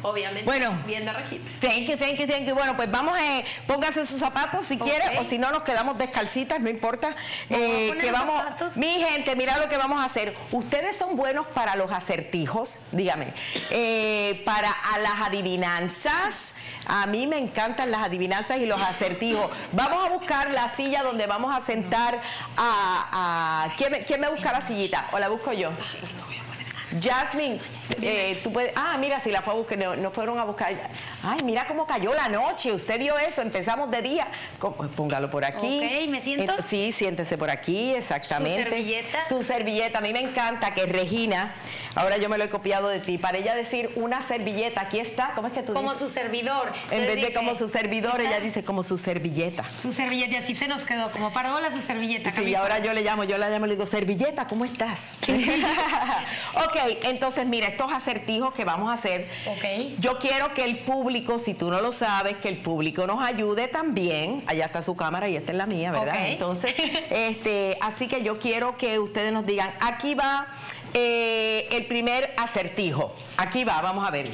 obviamente, Bueno, viendo a Regina. Thank you. Bueno, pues vamos, póngase sus zapatos si quiere, o si no nos quedamos descalcitas, no importa. Que vamos, mi gente, mira lo que vamos a hacer. Ustedes son buenos para los acertijos, dígame. Para las adivinanzas, a mí me encantan las adivinanzas y los acertijos. Vamos a buscar la silla donde vamos a sentar a ¿quién me busca la sillita? ¿O la busco yo? Jasmine, tú puedes... mira, si la fue a buscar, no fueron a buscar. Ay, mira cómo cayó la noche. Usted vio eso, empezamos de día. Póngalo por aquí. Ok, ¿me siento? Sí, siéntese por aquí, exactamente. ¿Su servilleta? Tu servilleta. A mí me encanta que Regina, ahora yo me lo he copiado de ti, para ella decir una servilleta, aquí está, ¿cómo es que tú como dices? su servidor. En vez de dice, como su servidor, ella dice como su servilleta. Su servilleta, y así se nos quedó, como parola su servilleta. Sí, y ahora yo la llamo y le digo, servilleta, ¿cómo estás? Ok, entonces mira, estos acertijos que vamos a hacer, yo quiero que el público, si tú no lo sabes, que el público nos ayude también. Allá está su cámara y esta es la mía, ¿verdad? Entonces, así que yo quiero que ustedes nos digan, aquí va el primer acertijo. Aquí va, vamos a ver.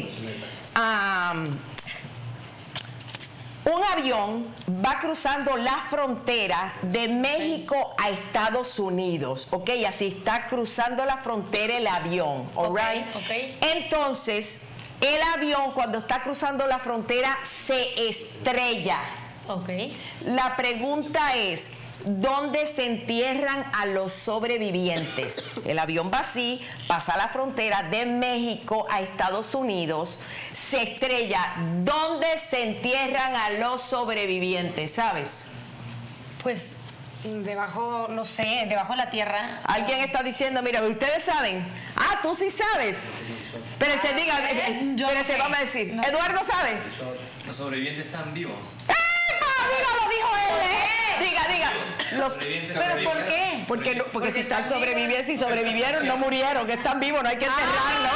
Un avión va cruzando la frontera de México a Estados Unidos, ¿ok? Así está cruzando la frontera el avión, ¿all right? Entonces, el avión cuando está cruzando la frontera se estrella. La pregunta es, ¿dónde se entierran a los sobrevivientes? El avión va así, pasa la frontera de México a Estados Unidos, se estrella. ¿Dónde se entierran a los sobrevivientes? ¿Sabes? Pues debajo, no sé, debajo de la tierra. Alguien está diciendo, mira, ¿ustedes saben? Ah, tú sí sabes. Espérense, diga, espérense, vamos a decir. No. ¿Eduardo sabe? Los sobrevivientes están vivos. Diga, lo dijo él, Diga. ¿Pero por qué? Porque si están sobreviviendo, si sobrevivieron, no murieron, que están vivos, no hay que enterrarlos.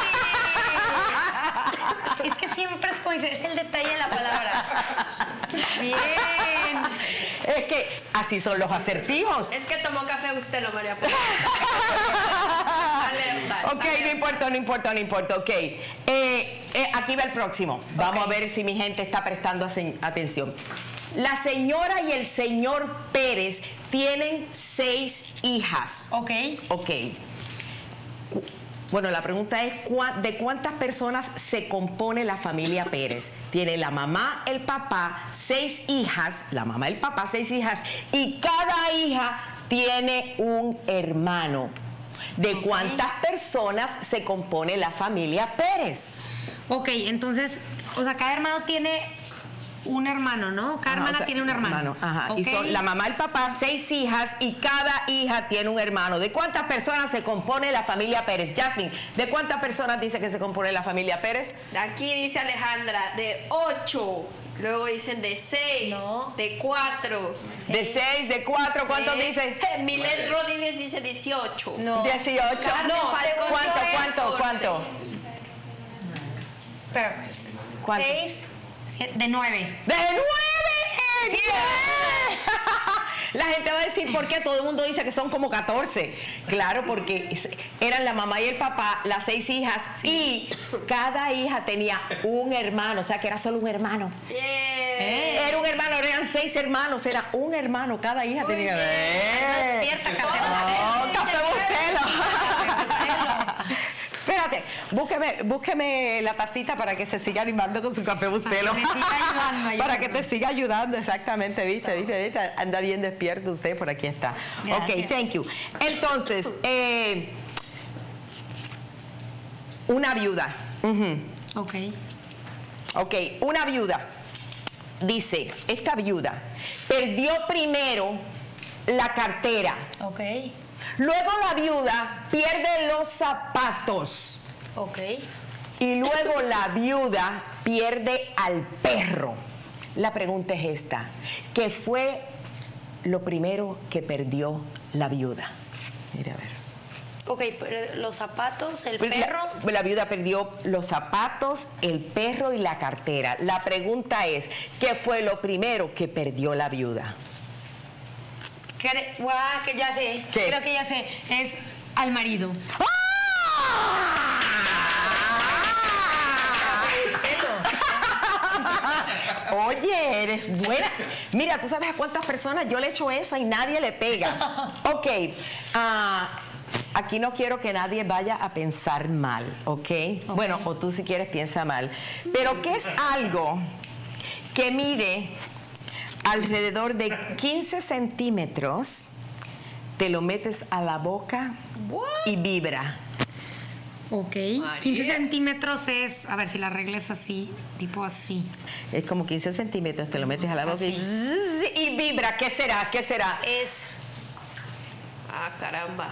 Es que siempre es el detalle de la palabra. Bien. Es que así son los acertijos. Es que tomó café usted, María. Ok, no importa. Ok. Aquí va el próximo. Vamos a ver si mi gente está prestando atención. La señora y el señor Pérez tienen 6 hijas. Ok. Bueno, la pregunta es, ¿de cuántas personas se compone la familia Pérez? Tiene la mamá, el papá, 6 hijas, la mamá, el papá, 6 hijas, y cada hija tiene un hermano. ¿De cuántas personas se compone la familia Pérez? Ok, entonces, o sea, cada hermano tiene un hermano, ¿no? Cada hermana tiene un hermano. Y son la mamá, el papá, 6 hijas y cada hija tiene un hermano. ¿De cuántas personas se compone la familia Pérez? Jasmine, ¿de cuántas personas dice que se compone la familia Pérez? Aquí dice Alejandra, de 8. Luego dicen de 6, de 4. De 6, de 4, ¿cuántos dice? Milet Rodríguez dice 18. No. 18. ¿Cuánto? Pero, 6, 7, de 9. ¡De 9! ¡Bien! La gente va a decir, ¿por qué? Todo el mundo dice que son como 14. Claro, porque eran la mamá y el papá, las 6 hijas, y cada hija tenía un hermano, o sea que era solo un hermano. Era un hermano, eran 6 hermanos, era un hermano, cada hija tenía. Despierta, Café Bustelo. Espérate, búsqueme la tacita para que se siga animando con su café Bustelo. Para que te siga ayudando, exactamente, ¿viste? Anda bien despierto usted, por aquí está. Gracias. Ok, thank you. Entonces, una viuda. Ok, una viuda. Dice, esta viuda perdió primero la cartera. Luego la viuda pierde los zapatos. Y luego la viuda pierde al perro. La pregunta es esta. ¿Qué fue lo primero que perdió la viuda? Mira, a ver. Pero los zapatos, el perro. La viuda perdió los zapatos, el perro y la cartera. La pregunta es, ¿qué fue lo primero que perdió la viuda? Que ya sé. ¿Qué? Creo que ya sé. Es al marido. Oye, eres buena. Mira, ¿tú sabes a cuántas personas yo le echo eso y nadie le pega? Ok. Aquí no quiero que nadie vaya a pensar mal, ¿ok? Bueno, o tú si quieres piensa mal. Pero ¿qué es algo que mide alrededor de 15 centímetros? Te lo metes a la boca y vibra. Ok. María. 15 centímetros es, a ver si la regla es así, tipo así. Es como 15 centímetros, te lo metes a la boca y, Así. zzz, y vibra. ¿Qué será? ¿Qué será? Es... Ah, caramba.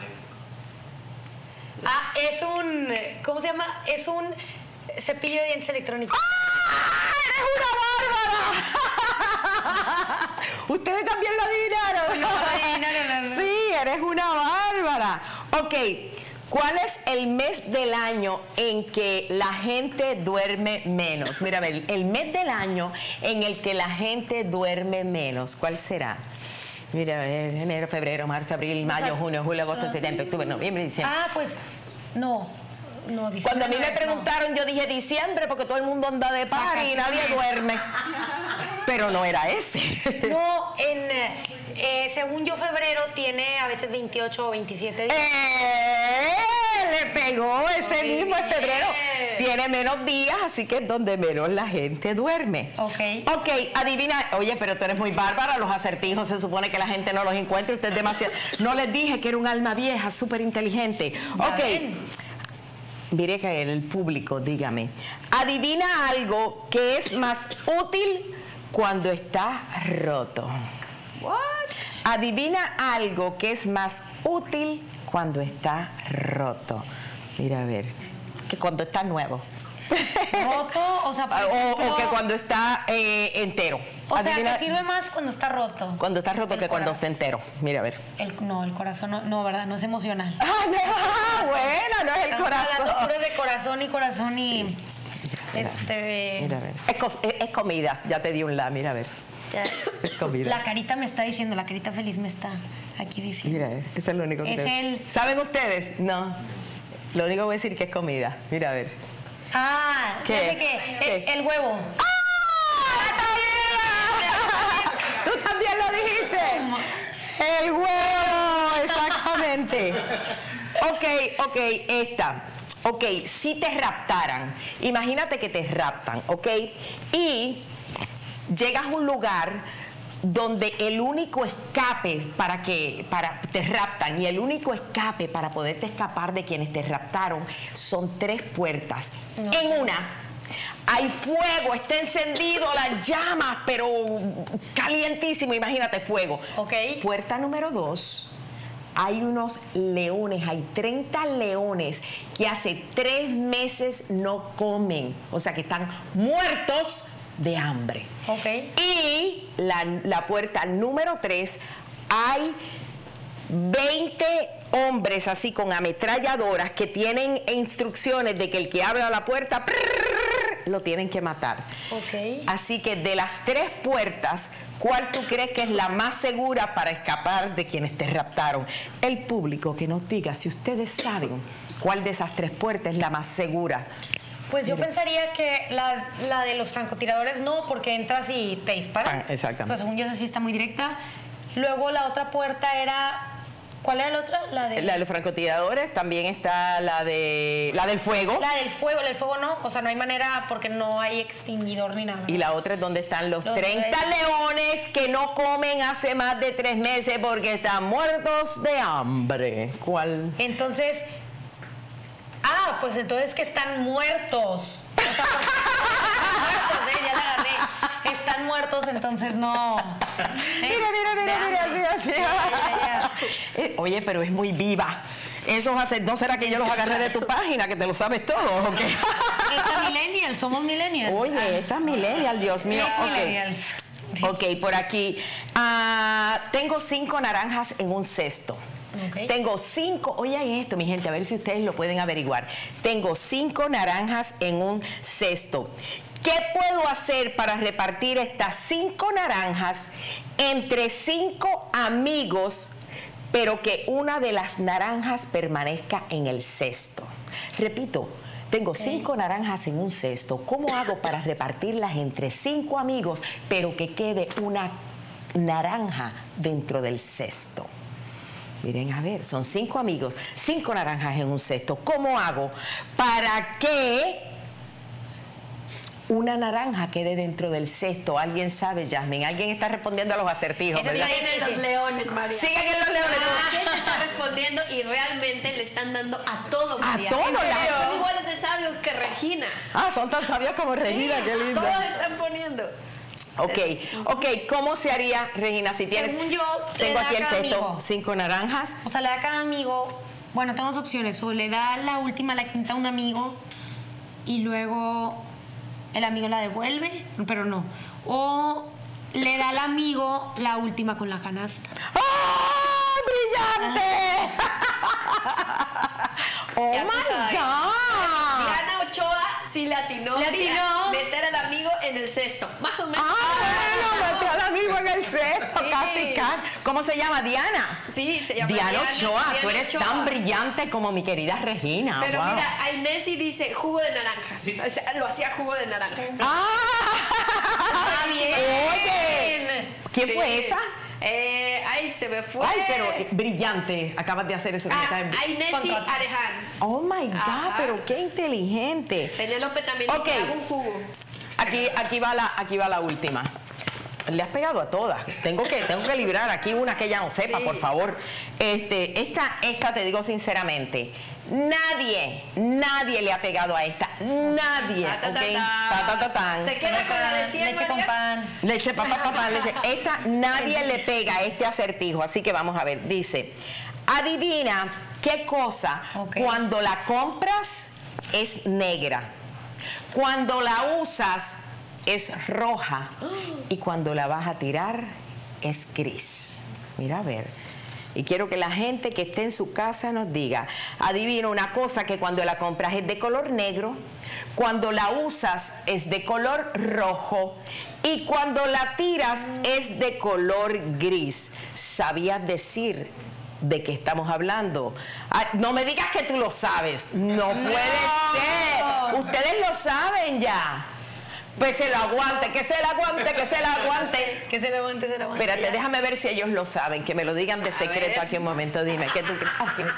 Ah, es un... ¿Cómo se llama? Es un cepillo de dientes electrónico. ¡Ah! ¡Eres una bárbara! ¿Ustedes también lo adivinaron? No. Sí, eres una bárbara. Ok, ¿cuál es el mes del año en que la gente duerme menos? Mira, a ver, el mes del año en el que la gente duerme menos, ¿cuál será? Mira, a ver, enero, febrero, marzo, abril, mayo, junio, julio, agosto, septiembre, octubre, noviembre, diciembre. Ah, pues, no, diciembre Cuando a mí no me es, no. preguntaron, yo dije diciembre porque todo el mundo anda de party y nadie duerme. Pero no era ese. No, según yo, febrero tiene a veces 28 o 27 días. Le pegó ese Muy mismo, es febrero. bien. Tiene menos días, así que es donde menos la gente duerme. Ok. Ok, adivina. Oye, pero tú eres muy bárbara. Los acertijos se supone que la gente no los encuentra. Usted es demasiado. No les dije que era un alma vieja, súper inteligente. Ok. ven. Diré que el público, dígame. Adivina algo que es más útil cuando está roto. What? Adivina algo que es más útil cuando está roto. Mira, a ver, que cuando está nuevo. Roto, o sea, por O ejemplo, que cuando está entero. O sea, Adivina- te sirve más cuando está roto. Cuando está roto El que cuando corazón. está entero. Mira, a ver. No, el corazón no, ¿verdad? No es emocional. Ah, no, bueno, no es el Estamos hablando corazón. puro de corazón y... Mira, a ver. Es comida, ya te di un la, mira, a ver. Ya. Es comida. La carita me está diciendo, la carita feliz me está aquí diciendo. Mira, eso es lo único que Es te... el- ¿Saben ustedes? No. Lo único que voy a decir que es comida. Mira, a ver. Ah, ¿Qué? ya sé qué. ¿Qué? El huevo. ¡Tú también lo dijiste! ¡El huevo! Exactamente. Ok, esta. Ok, si te raptaran, imagínate que te raptan, ¿ok? Y llegas a un lugar donde el único escape te raptan y el único escape para poderte escapar de quienes te raptaron son 3 puertas. No. En una hay fuego, está encendido las llamas, pero calientísimo, imagínate fuego. Ok. Puerta número 2. Hay unos leones, hay 30 leones que hace 3 meses no comen, o sea que están muertos de hambre. Ok. Y la puerta número 3, hay 20 hombres así con ametralladoras que tienen instrucciones de que el que abra la puerta lo tienen que matar. Ok. Así que de las 3 puertas, ¿cuál tú crees que es la más segura para escapar de quienes te raptaron? El público que nos diga si ustedes saben cuál de esas 3 puertas es la más segura. Pues yo pensaría que la de los francotiradores no, porque entras y te disparan. Ah, exactamente. Pues según yo esa sí está muy directa. Luego la otra puerta era... ¿Cuál era la otra? La de los francotiradores, también está la del fuego. La del fuego no. O sea, no hay manera porque no hay extinguidor ni nada. Y la otra es donde están los Los 30 tres. leones que no comen hace más de 3 meses porque están muertos de hambre. ¿Cuál? Entonces... Ah, pues entonces que están muertos. O sea, porque están muertos, ¿ves? Ya la agarré. Están muertos, entonces no. Mira, así. Oye, pero es muy viva. Esos ¿no será que yo los agarré de tu página, que te lo sabes todo o qué? Esta millennial, somos millennials. Oye, esta es millennial, Dios mío. Late Ok. millennials. Ok, por aquí. Tengo 5 naranjas en un cesto. Ok. Tengo 5, oye esto, mi gente, a ver si ustedes lo pueden averiguar. Tengo 5 naranjas en un cesto. ¿Qué puedo hacer para repartir estas 5 naranjas entre 5 amigos, pero que una de las naranjas permanezca en el cesto? Repito, Tengo 5 naranjas en un cesto. ¿Cómo hago para repartirlas entre 5 amigos, pero que quede una naranja dentro del cesto? Miren, a ver, son 5 amigos, 5 naranjas en un cesto. ¿Cómo hago para que una naranja quede dentro del cesto? ¿Alguien sabe, Yasmin? ¿Alguien está respondiendo a los acertijos? Siguen en los leones, María. Siguen en los leones. ¿Quién está respondiendo y realmente le están dando a todo, María? A todo, Son iguales de sabios que Regina. Son tan sabias como Regina, qué linda. Todos están poniendo. Ok, ¿cómo se haría, Regina, si tienes? Según yo, tengo aquí el cesto, amigo 5 naranjas. O sea, le da a cada amigo, bueno, tengo 2 opciones, o le da la última, la quinta a un amigo y luego el amigo la devuelve, pero no. O le da al amigo la última con la canasta. ¡Oh, brillante! ¡Oh, Ya my sabes. God! Diana Ochoa sí le atinó. Le atinó. Meter al amigo en el cesto. Más o menos. Bueno, metió al amigo en el cesto, Sí. casi. ¿Cómo se llama? Diana. Sí, se llama Diana Ochoa, tú Diana eres Ochoa. tan brillante como mi querida Regina. Pero wow. mira, Ainesi dice jugo de naranja. Sí. O sea, lo hacía jugo de naranja. ¡Ah! bien. Oye, ¿quién fue esa? Ay, se me fue. Ay, pero brillante. Acabas de hacer eso. Ainesi Areján. Oh my God, Ajá. pero qué inteligente. Penélope también Ok. dice, hago un jugo. Aquí va la última. Le has pegado a todas. Tengo que librar aquí una que ella no sepa, Sí. por favor. Esta te digo sinceramente, nadie le ha pegado a esta. Nadie. Ta, ta, ta, ¿Ok? ta. Ta, ta, ta, tan. Se queda con la de 100, leche con María. pan. Leche, papá, leche. Esta nadie le pega a este acertijo, así que vamos a ver. Dice, adivina qué cosa cuando la compras es negra, cuando la usas es roja y cuando la vas a tirar es gris. Mira, a ver. Y quiero que la gente que esté en su casa nos diga, adivina una cosa que cuando la compras es de color negro, cuando la usas es de color rojo y cuando la tiras es de color gris. ¿Sabías decir de qué estamos hablando? No me digas que tú lo sabes. No puede ser. Ustedes lo saben ya. Pues se lo aguante, que se lo aguante, que se lo aguante. Que se le aguante, se le aguante. Espérate, déjame ver si ellos lo saben, que me lo digan de secreto aquí un momento. Dime, ¿qué tú crees?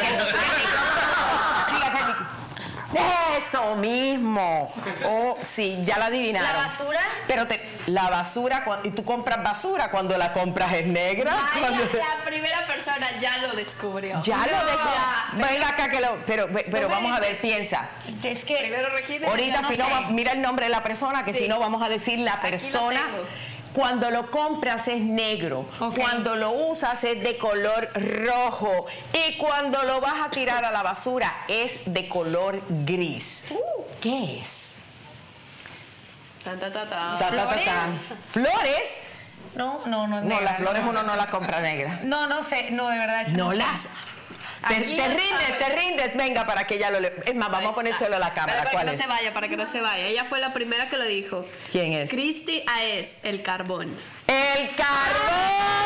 Eso mismo. Oh, sí, ya la adivinaron. ¿La basura? Pero la basura, y tú compras basura cuando la compras es negra. Ay, cuando- la primera persona ya lo descubrió. ya lo dejo. Ya. Venga acá que lo. Pero vamos a ver, piensa. Es que Primero Regina. Ahorita, no si no, sé. mira el nombre de la persona, que Sí. si no vamos a decir la Aquí lo persona. tengo. Cuando lo compras es negro, Ok. cuando lo usas es de color rojo y cuando lo vas a tirar a la basura es de color gris. ¿Qué es? Tan, ta, ta, ta. Ta, ta, ta, tan. ¿Flores? no, No, negra, las flores no. uno no las compra negras. No sé, no, de verdad. esa No sé. las. Te Aquí lo rindes, sabe. te rindes. Venga, para que ella lo lea. Es más, vamos a ponérselo a la cámara. Para ¿Cuál que es? no se vaya, para que no se vaya. Ella fue la primera que lo dijo. ¿Quién es? Cristi Aes, el carbón. ¡El carbón!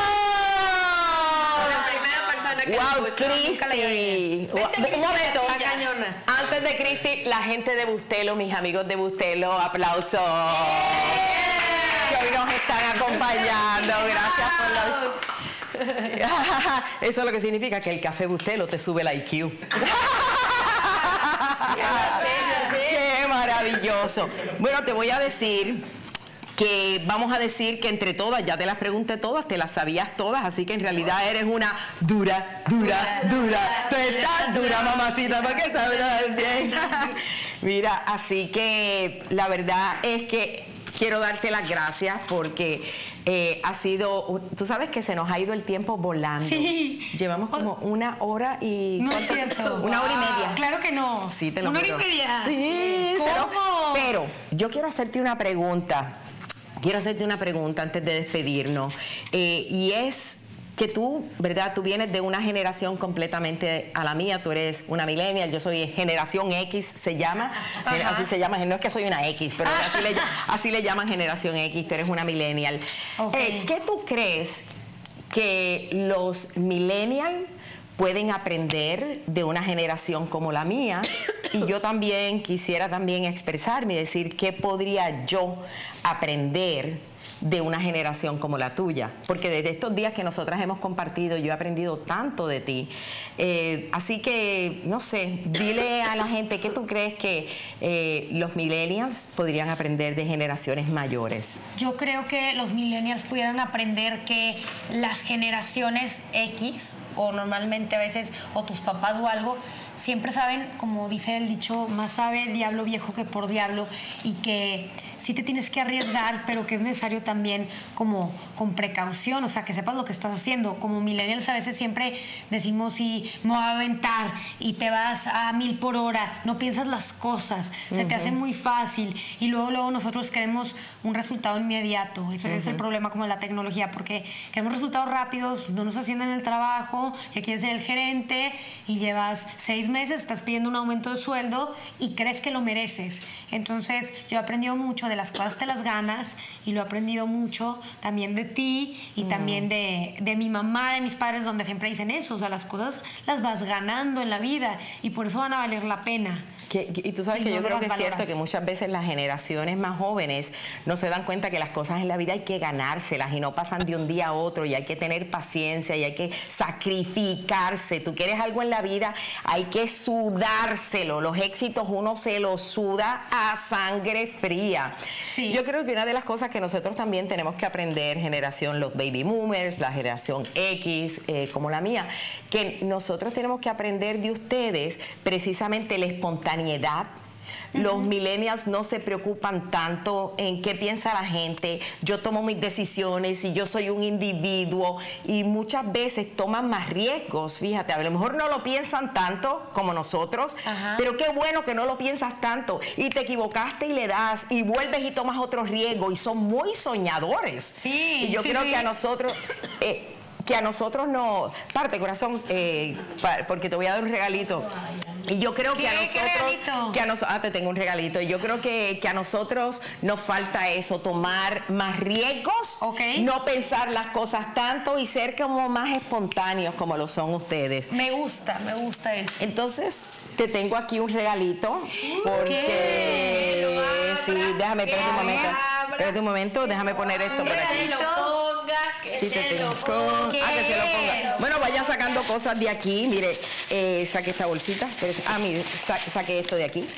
La primera persona que ¡Wow, lo puso. Nunca la Cristi! Vente, Cristi, Un momento. está cañona. Antes de Cristi, la gente de Bustelo, mis amigos de Bustelo, aplausos. Que hoy nos están acompañando. Gracias por los... Eso es lo que significa que el café Bustelo te sube el IQ. Ya sé. ¡Qué maravilloso! Bueno, te voy a decir que vamos a decir que entre todas, ya te las pregunté todas, te las sabías todas, así que en realidad eres una dura, tú estás dura, mamacita, porque sabes bien. Mira, así que la verdad es que quiero darte las gracias porque ha sido, tú sabes que se nos ha ido el tiempo volando. Sí. Llevamos como 1 hora y... No es ¿cuánto? cierto. 1 hora y media. Claro que no. Sí, te lo 1 hora y juro. media. Sí, ¿Cómo? pero yo quiero hacerte una pregunta. Quiero hacerte una pregunta antes de despedirnos. Y es que tú, ¿verdad? Tú vienes de una generación completamente a la mía. Tú eres una millennial, yo soy generación X, se llama. Ajá. Así se llama. No es que soy una X, pero así le llaman generación X. Tú eres una millennial. Ok. ¿Qué tú crees que los millennials pueden aprender de una generación como la mía. Y yo también quisiera también expresarme y decir qué podría yo aprender de una generación como la tuya, porque desde estos días que nosotras hemos compartido yo he aprendido tanto de ti, así que no sé, dile a la gente qué tú crees que los millennials podrían aprender de generaciones mayores. Yo creo que los millennials pudieran aprender que las generaciones X, o normalmente a veces, o tus papás o algo, siempre saben, como dice el dicho, más sabe diablo viejo que por diablo, y que sí te tienes que arriesgar, pero que es necesario también como con precaución, o sea, que sepas lo que estás haciendo. Como millennials a veces siempre decimos, sí, me voy a aventar, y te vas a 1000 por hora, no piensas las cosas, se te hace muy fácil, y luego nosotros queremos un resultado inmediato. Eso es el problema como de la tecnología, porque queremos resultados rápidos, no nos ascienden en el trabajo, ya quieres ser el gerente, y llevas 6 meses, estás pidiendo un aumento de sueldo, y crees que lo mereces. Entonces, yo he aprendido mucho de las cosas te las ganas, y lo he aprendido mucho también de ti y también de mi mamá, de mis padres, donde siempre dicen eso, o sea, las cosas las vas ganando en la vida y por eso van a valer la pena. Y tú sabes que yo creo que es cierto que muchas veces las generaciones más jóvenes no se dan cuenta que las cosas en la vida hay que ganárselas y no pasan de un día a otro, y hay que tener paciencia y hay que sacrificarse. Tú quieres algo en la vida, hay que sudárselo. Los éxitos uno se los suda a sangre fría. Sí. Yo creo que una de las cosas que nosotros también tenemos que aprender, generación, los baby boomers, la generación X, como la mía, que nosotros tenemos que aprender de ustedes precisamente la espontaneidad. Los millennials no se preocupan tanto en qué piensa la gente. Yo tomo mis decisiones y yo soy un individuo, y muchas veces toman más riesgos. Fíjate, a lo mejor no lo piensan tanto como nosotros, pero qué bueno que no lo piensas tanto y te equivocaste y le das y vuelves y tomas otro riesgo, y son muy soñadores. Sí, y yo creo que a nosotros... que a nosotros no... Parte, corazón, porque te voy a dar un regalito. Y yo creo que a nosotros... te tengo un regalito. Y yo creo que a nosotros nos falta eso, tomar más riesgos, no pensar las cosas tanto y ser como más espontáneos como lo son ustedes. Me gusta eso. Entonces, te tengo aquí un regalito. Porque... Sí, déjame, espérate un momento, déjame poner esto por aquí. Sí, que se lo ponga. Bueno, vaya sacando cosas de aquí. Mire, saque esta bolsita. Mire, saque esto de aquí.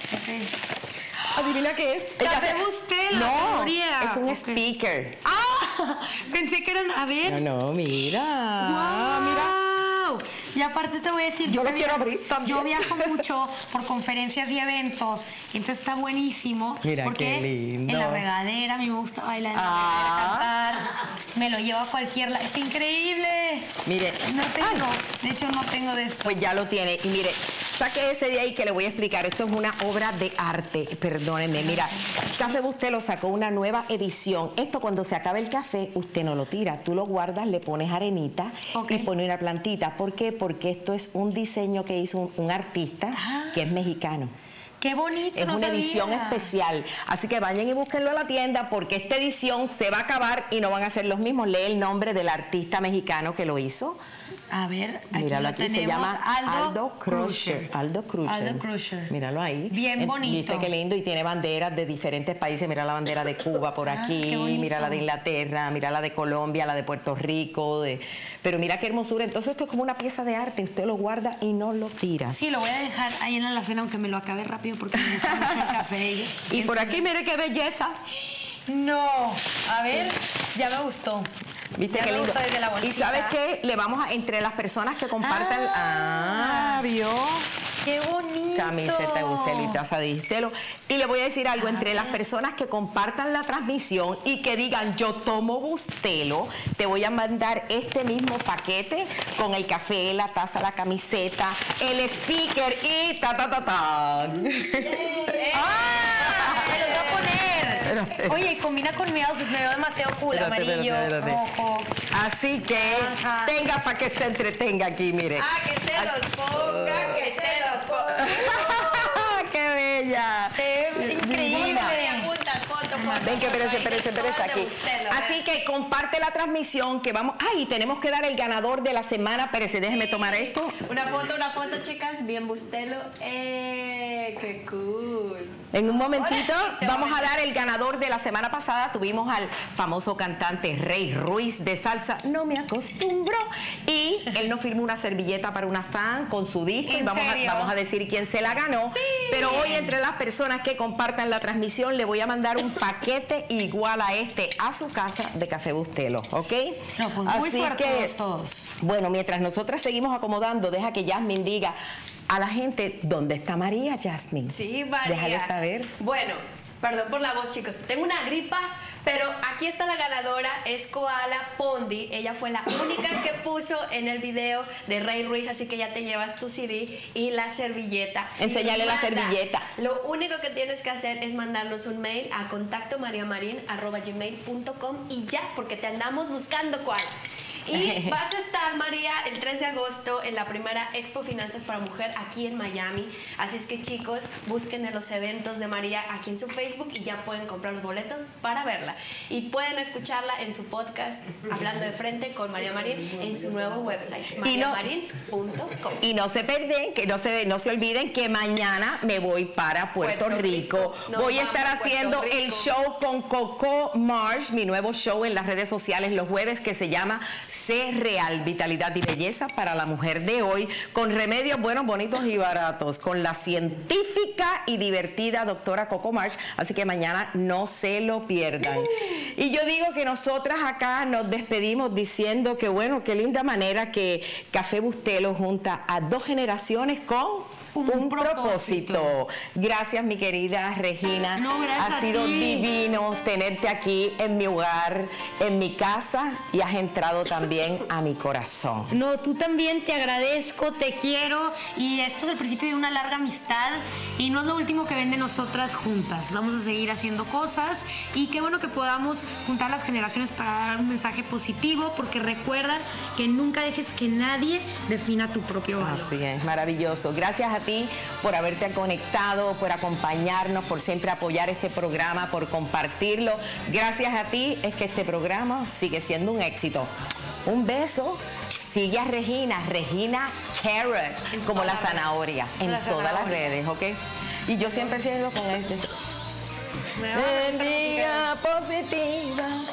Adivina qué es. ¿Café Bustelo? No, es un speaker. Pensé que eran... A ver. No, mira. Wow. Mira. Y aparte te voy a decir, yo lo quiero abrir también. Yo viajo mucho por conferencias y eventos, y entonces está buenísimo. Mira, porque qué lindo. En la regadera, a mí me gusta bailar, cantar, me lo llevo a cualquier lado. ¡Está increíble! Mire. No tengo, de hecho no tengo de esto. Pues ya lo tiene. Y mire, saque ese de ahí que le voy a explicar. Esto es una obra de arte, perdónenme. Mira, Café Bustelo sacó una nueva edición. Esto, cuando se acabe el café, usted no lo tira. Tú lo guardas, le pones arenita y pones una plantita. ¿Por qué? Porque esto es un diseño que hizo un artista que es mexicano. ¡Qué bonito! Es una edición especial. Así que vayan y búsquenlo a la tienda, porque esta edición se va a acabar y no van a ser los mismos. Lee el nombre del artista mexicano que lo hizo. A ver, aquí míralo, aquí se llama Aldo Crusher. Aldo Crusher. Míralo ahí. Bien bonito. Viste qué lindo, y tiene banderas de diferentes países. Mira la bandera de Cuba por aquí, mira la de Inglaterra, mira la de Colombia, la de Puerto Rico. Pero mira qué hermosura. Entonces esto es como una pieza de arte. Usted lo guarda y no lo tira. Sí, lo voy a dejar ahí en la alacena, aunque me lo acabe rápido porque me gusta mucho el café. Y por aquí, mire qué belleza. No, a ver, ya me gustó. ¿Viste qué lindo? Y ¿sabes qué? Le vamos a, entre las personas que compartan... ¿vio? ¡Qué bonito! Camiseta de Bustelo y taza de Bustelo. Y le voy a decir algo, entre las personas que compartan la transmisión y que digan, yo tomo Bustelo, te voy a mandar este mismo paquete con el café, la taza, la camiseta, el speaker y ta. Oye, combina con mi outfit, me veo demasiado cool, amarillo, rojo. Así que tenga para que se entretenga aquí, mire. Que se los ponga, que se los ponga. ¡Qué bella! Se ve increíble. Fotos, Ven que espérese aquí. Bustelo, Así que comparte la transmisión que vamos. Ay, tenemos que dar el ganador de la semana. Espérese, déjeme tomar esto. Una foto, chicas, bien Bustelo. ¡Qué cool! En un momentito Ahora sí, vamos a dar el ganador de la semana pasada. Tuvimos al famoso cantante Rey Ruiz de salsa, No Me Acostumbro, y él nos firmó una servilleta para una fan con su disco y vamos a decir quién se la ganó. Sí. Pero hoy entre las personas que compartan la transmisión le voy a mandar un paquete igual a este a su casa de Café Bustelo, ¿ok? No, pues muy fuertes todos. Bueno, mientras nosotras seguimos acomodando, deja que Yasmin diga a la gente dónde está María, Yasmin. Sí, María. Déjale saber. Bueno, perdón por la voz, chicos. Tengo una gripa, pero aquí está la ganadora, es Koala Pondi. Ella fue la única que puso en el video de Rey Ruiz, así que ya te llevas tu CD y la servilleta. Enséñale la servilleta. Lo único que tienes que hacer es mandarnos un mail a contactomariamarin@gmail.com y ya, porque te andamos buscando, Koala. Y vas a estar, María, el 3 de agosto en la primera Expo Finanzas para Mujer aquí en Miami. Así es que, chicos, busquen en los eventos de María aquí en su Facebook y ya pueden comprar los boletos para verla. Y pueden escucharla en su podcast Hablando de Frente con María Marín en su nuevo website, mariamarin.com. Y no se pierden, que no se olviden que mañana me voy para Puerto Rico. Voy a estar haciendo el show con Coco Marsh, mi nuevo show en las redes sociales los jueves, que se llama Sé Real, Vitalidad y Belleza para la Mujer de Hoy, con remedios buenos, bonitos y baratos, con la científica y divertida doctora Coco Marsh. Así que mañana no se lo pierdan. Y yo digo que nosotras acá nos despedimos diciendo que bueno, qué linda manera que Café Bustelo junta a dos generaciones con un propósito. Gracias, mi querida Regina. No, gracias ha sido divino tenerte aquí en mi hogar, en mi casa, y has entrado también a mi corazón. No, tú también, te agradezco, te quiero, y esto es el principio de una larga amistad y no es lo último que ven de nosotras juntas. Vamos a seguir haciendo cosas y qué bueno que podamos juntar las generaciones para dar un mensaje positivo, porque recuerda que nunca dejes que nadie defina tu propio valor. Así es, maravilloso. Gracias a ti por haberte conectado, por acompañarnos, por siempre apoyar este programa, por compartirlo. Gracias a ti es que este programa sigue siendo un éxito. Un beso. Sigue a Regina Carrot, como la zanahoria, en todas las redes, ¿ok? Y yo siempre sigo con este. Energía positiva.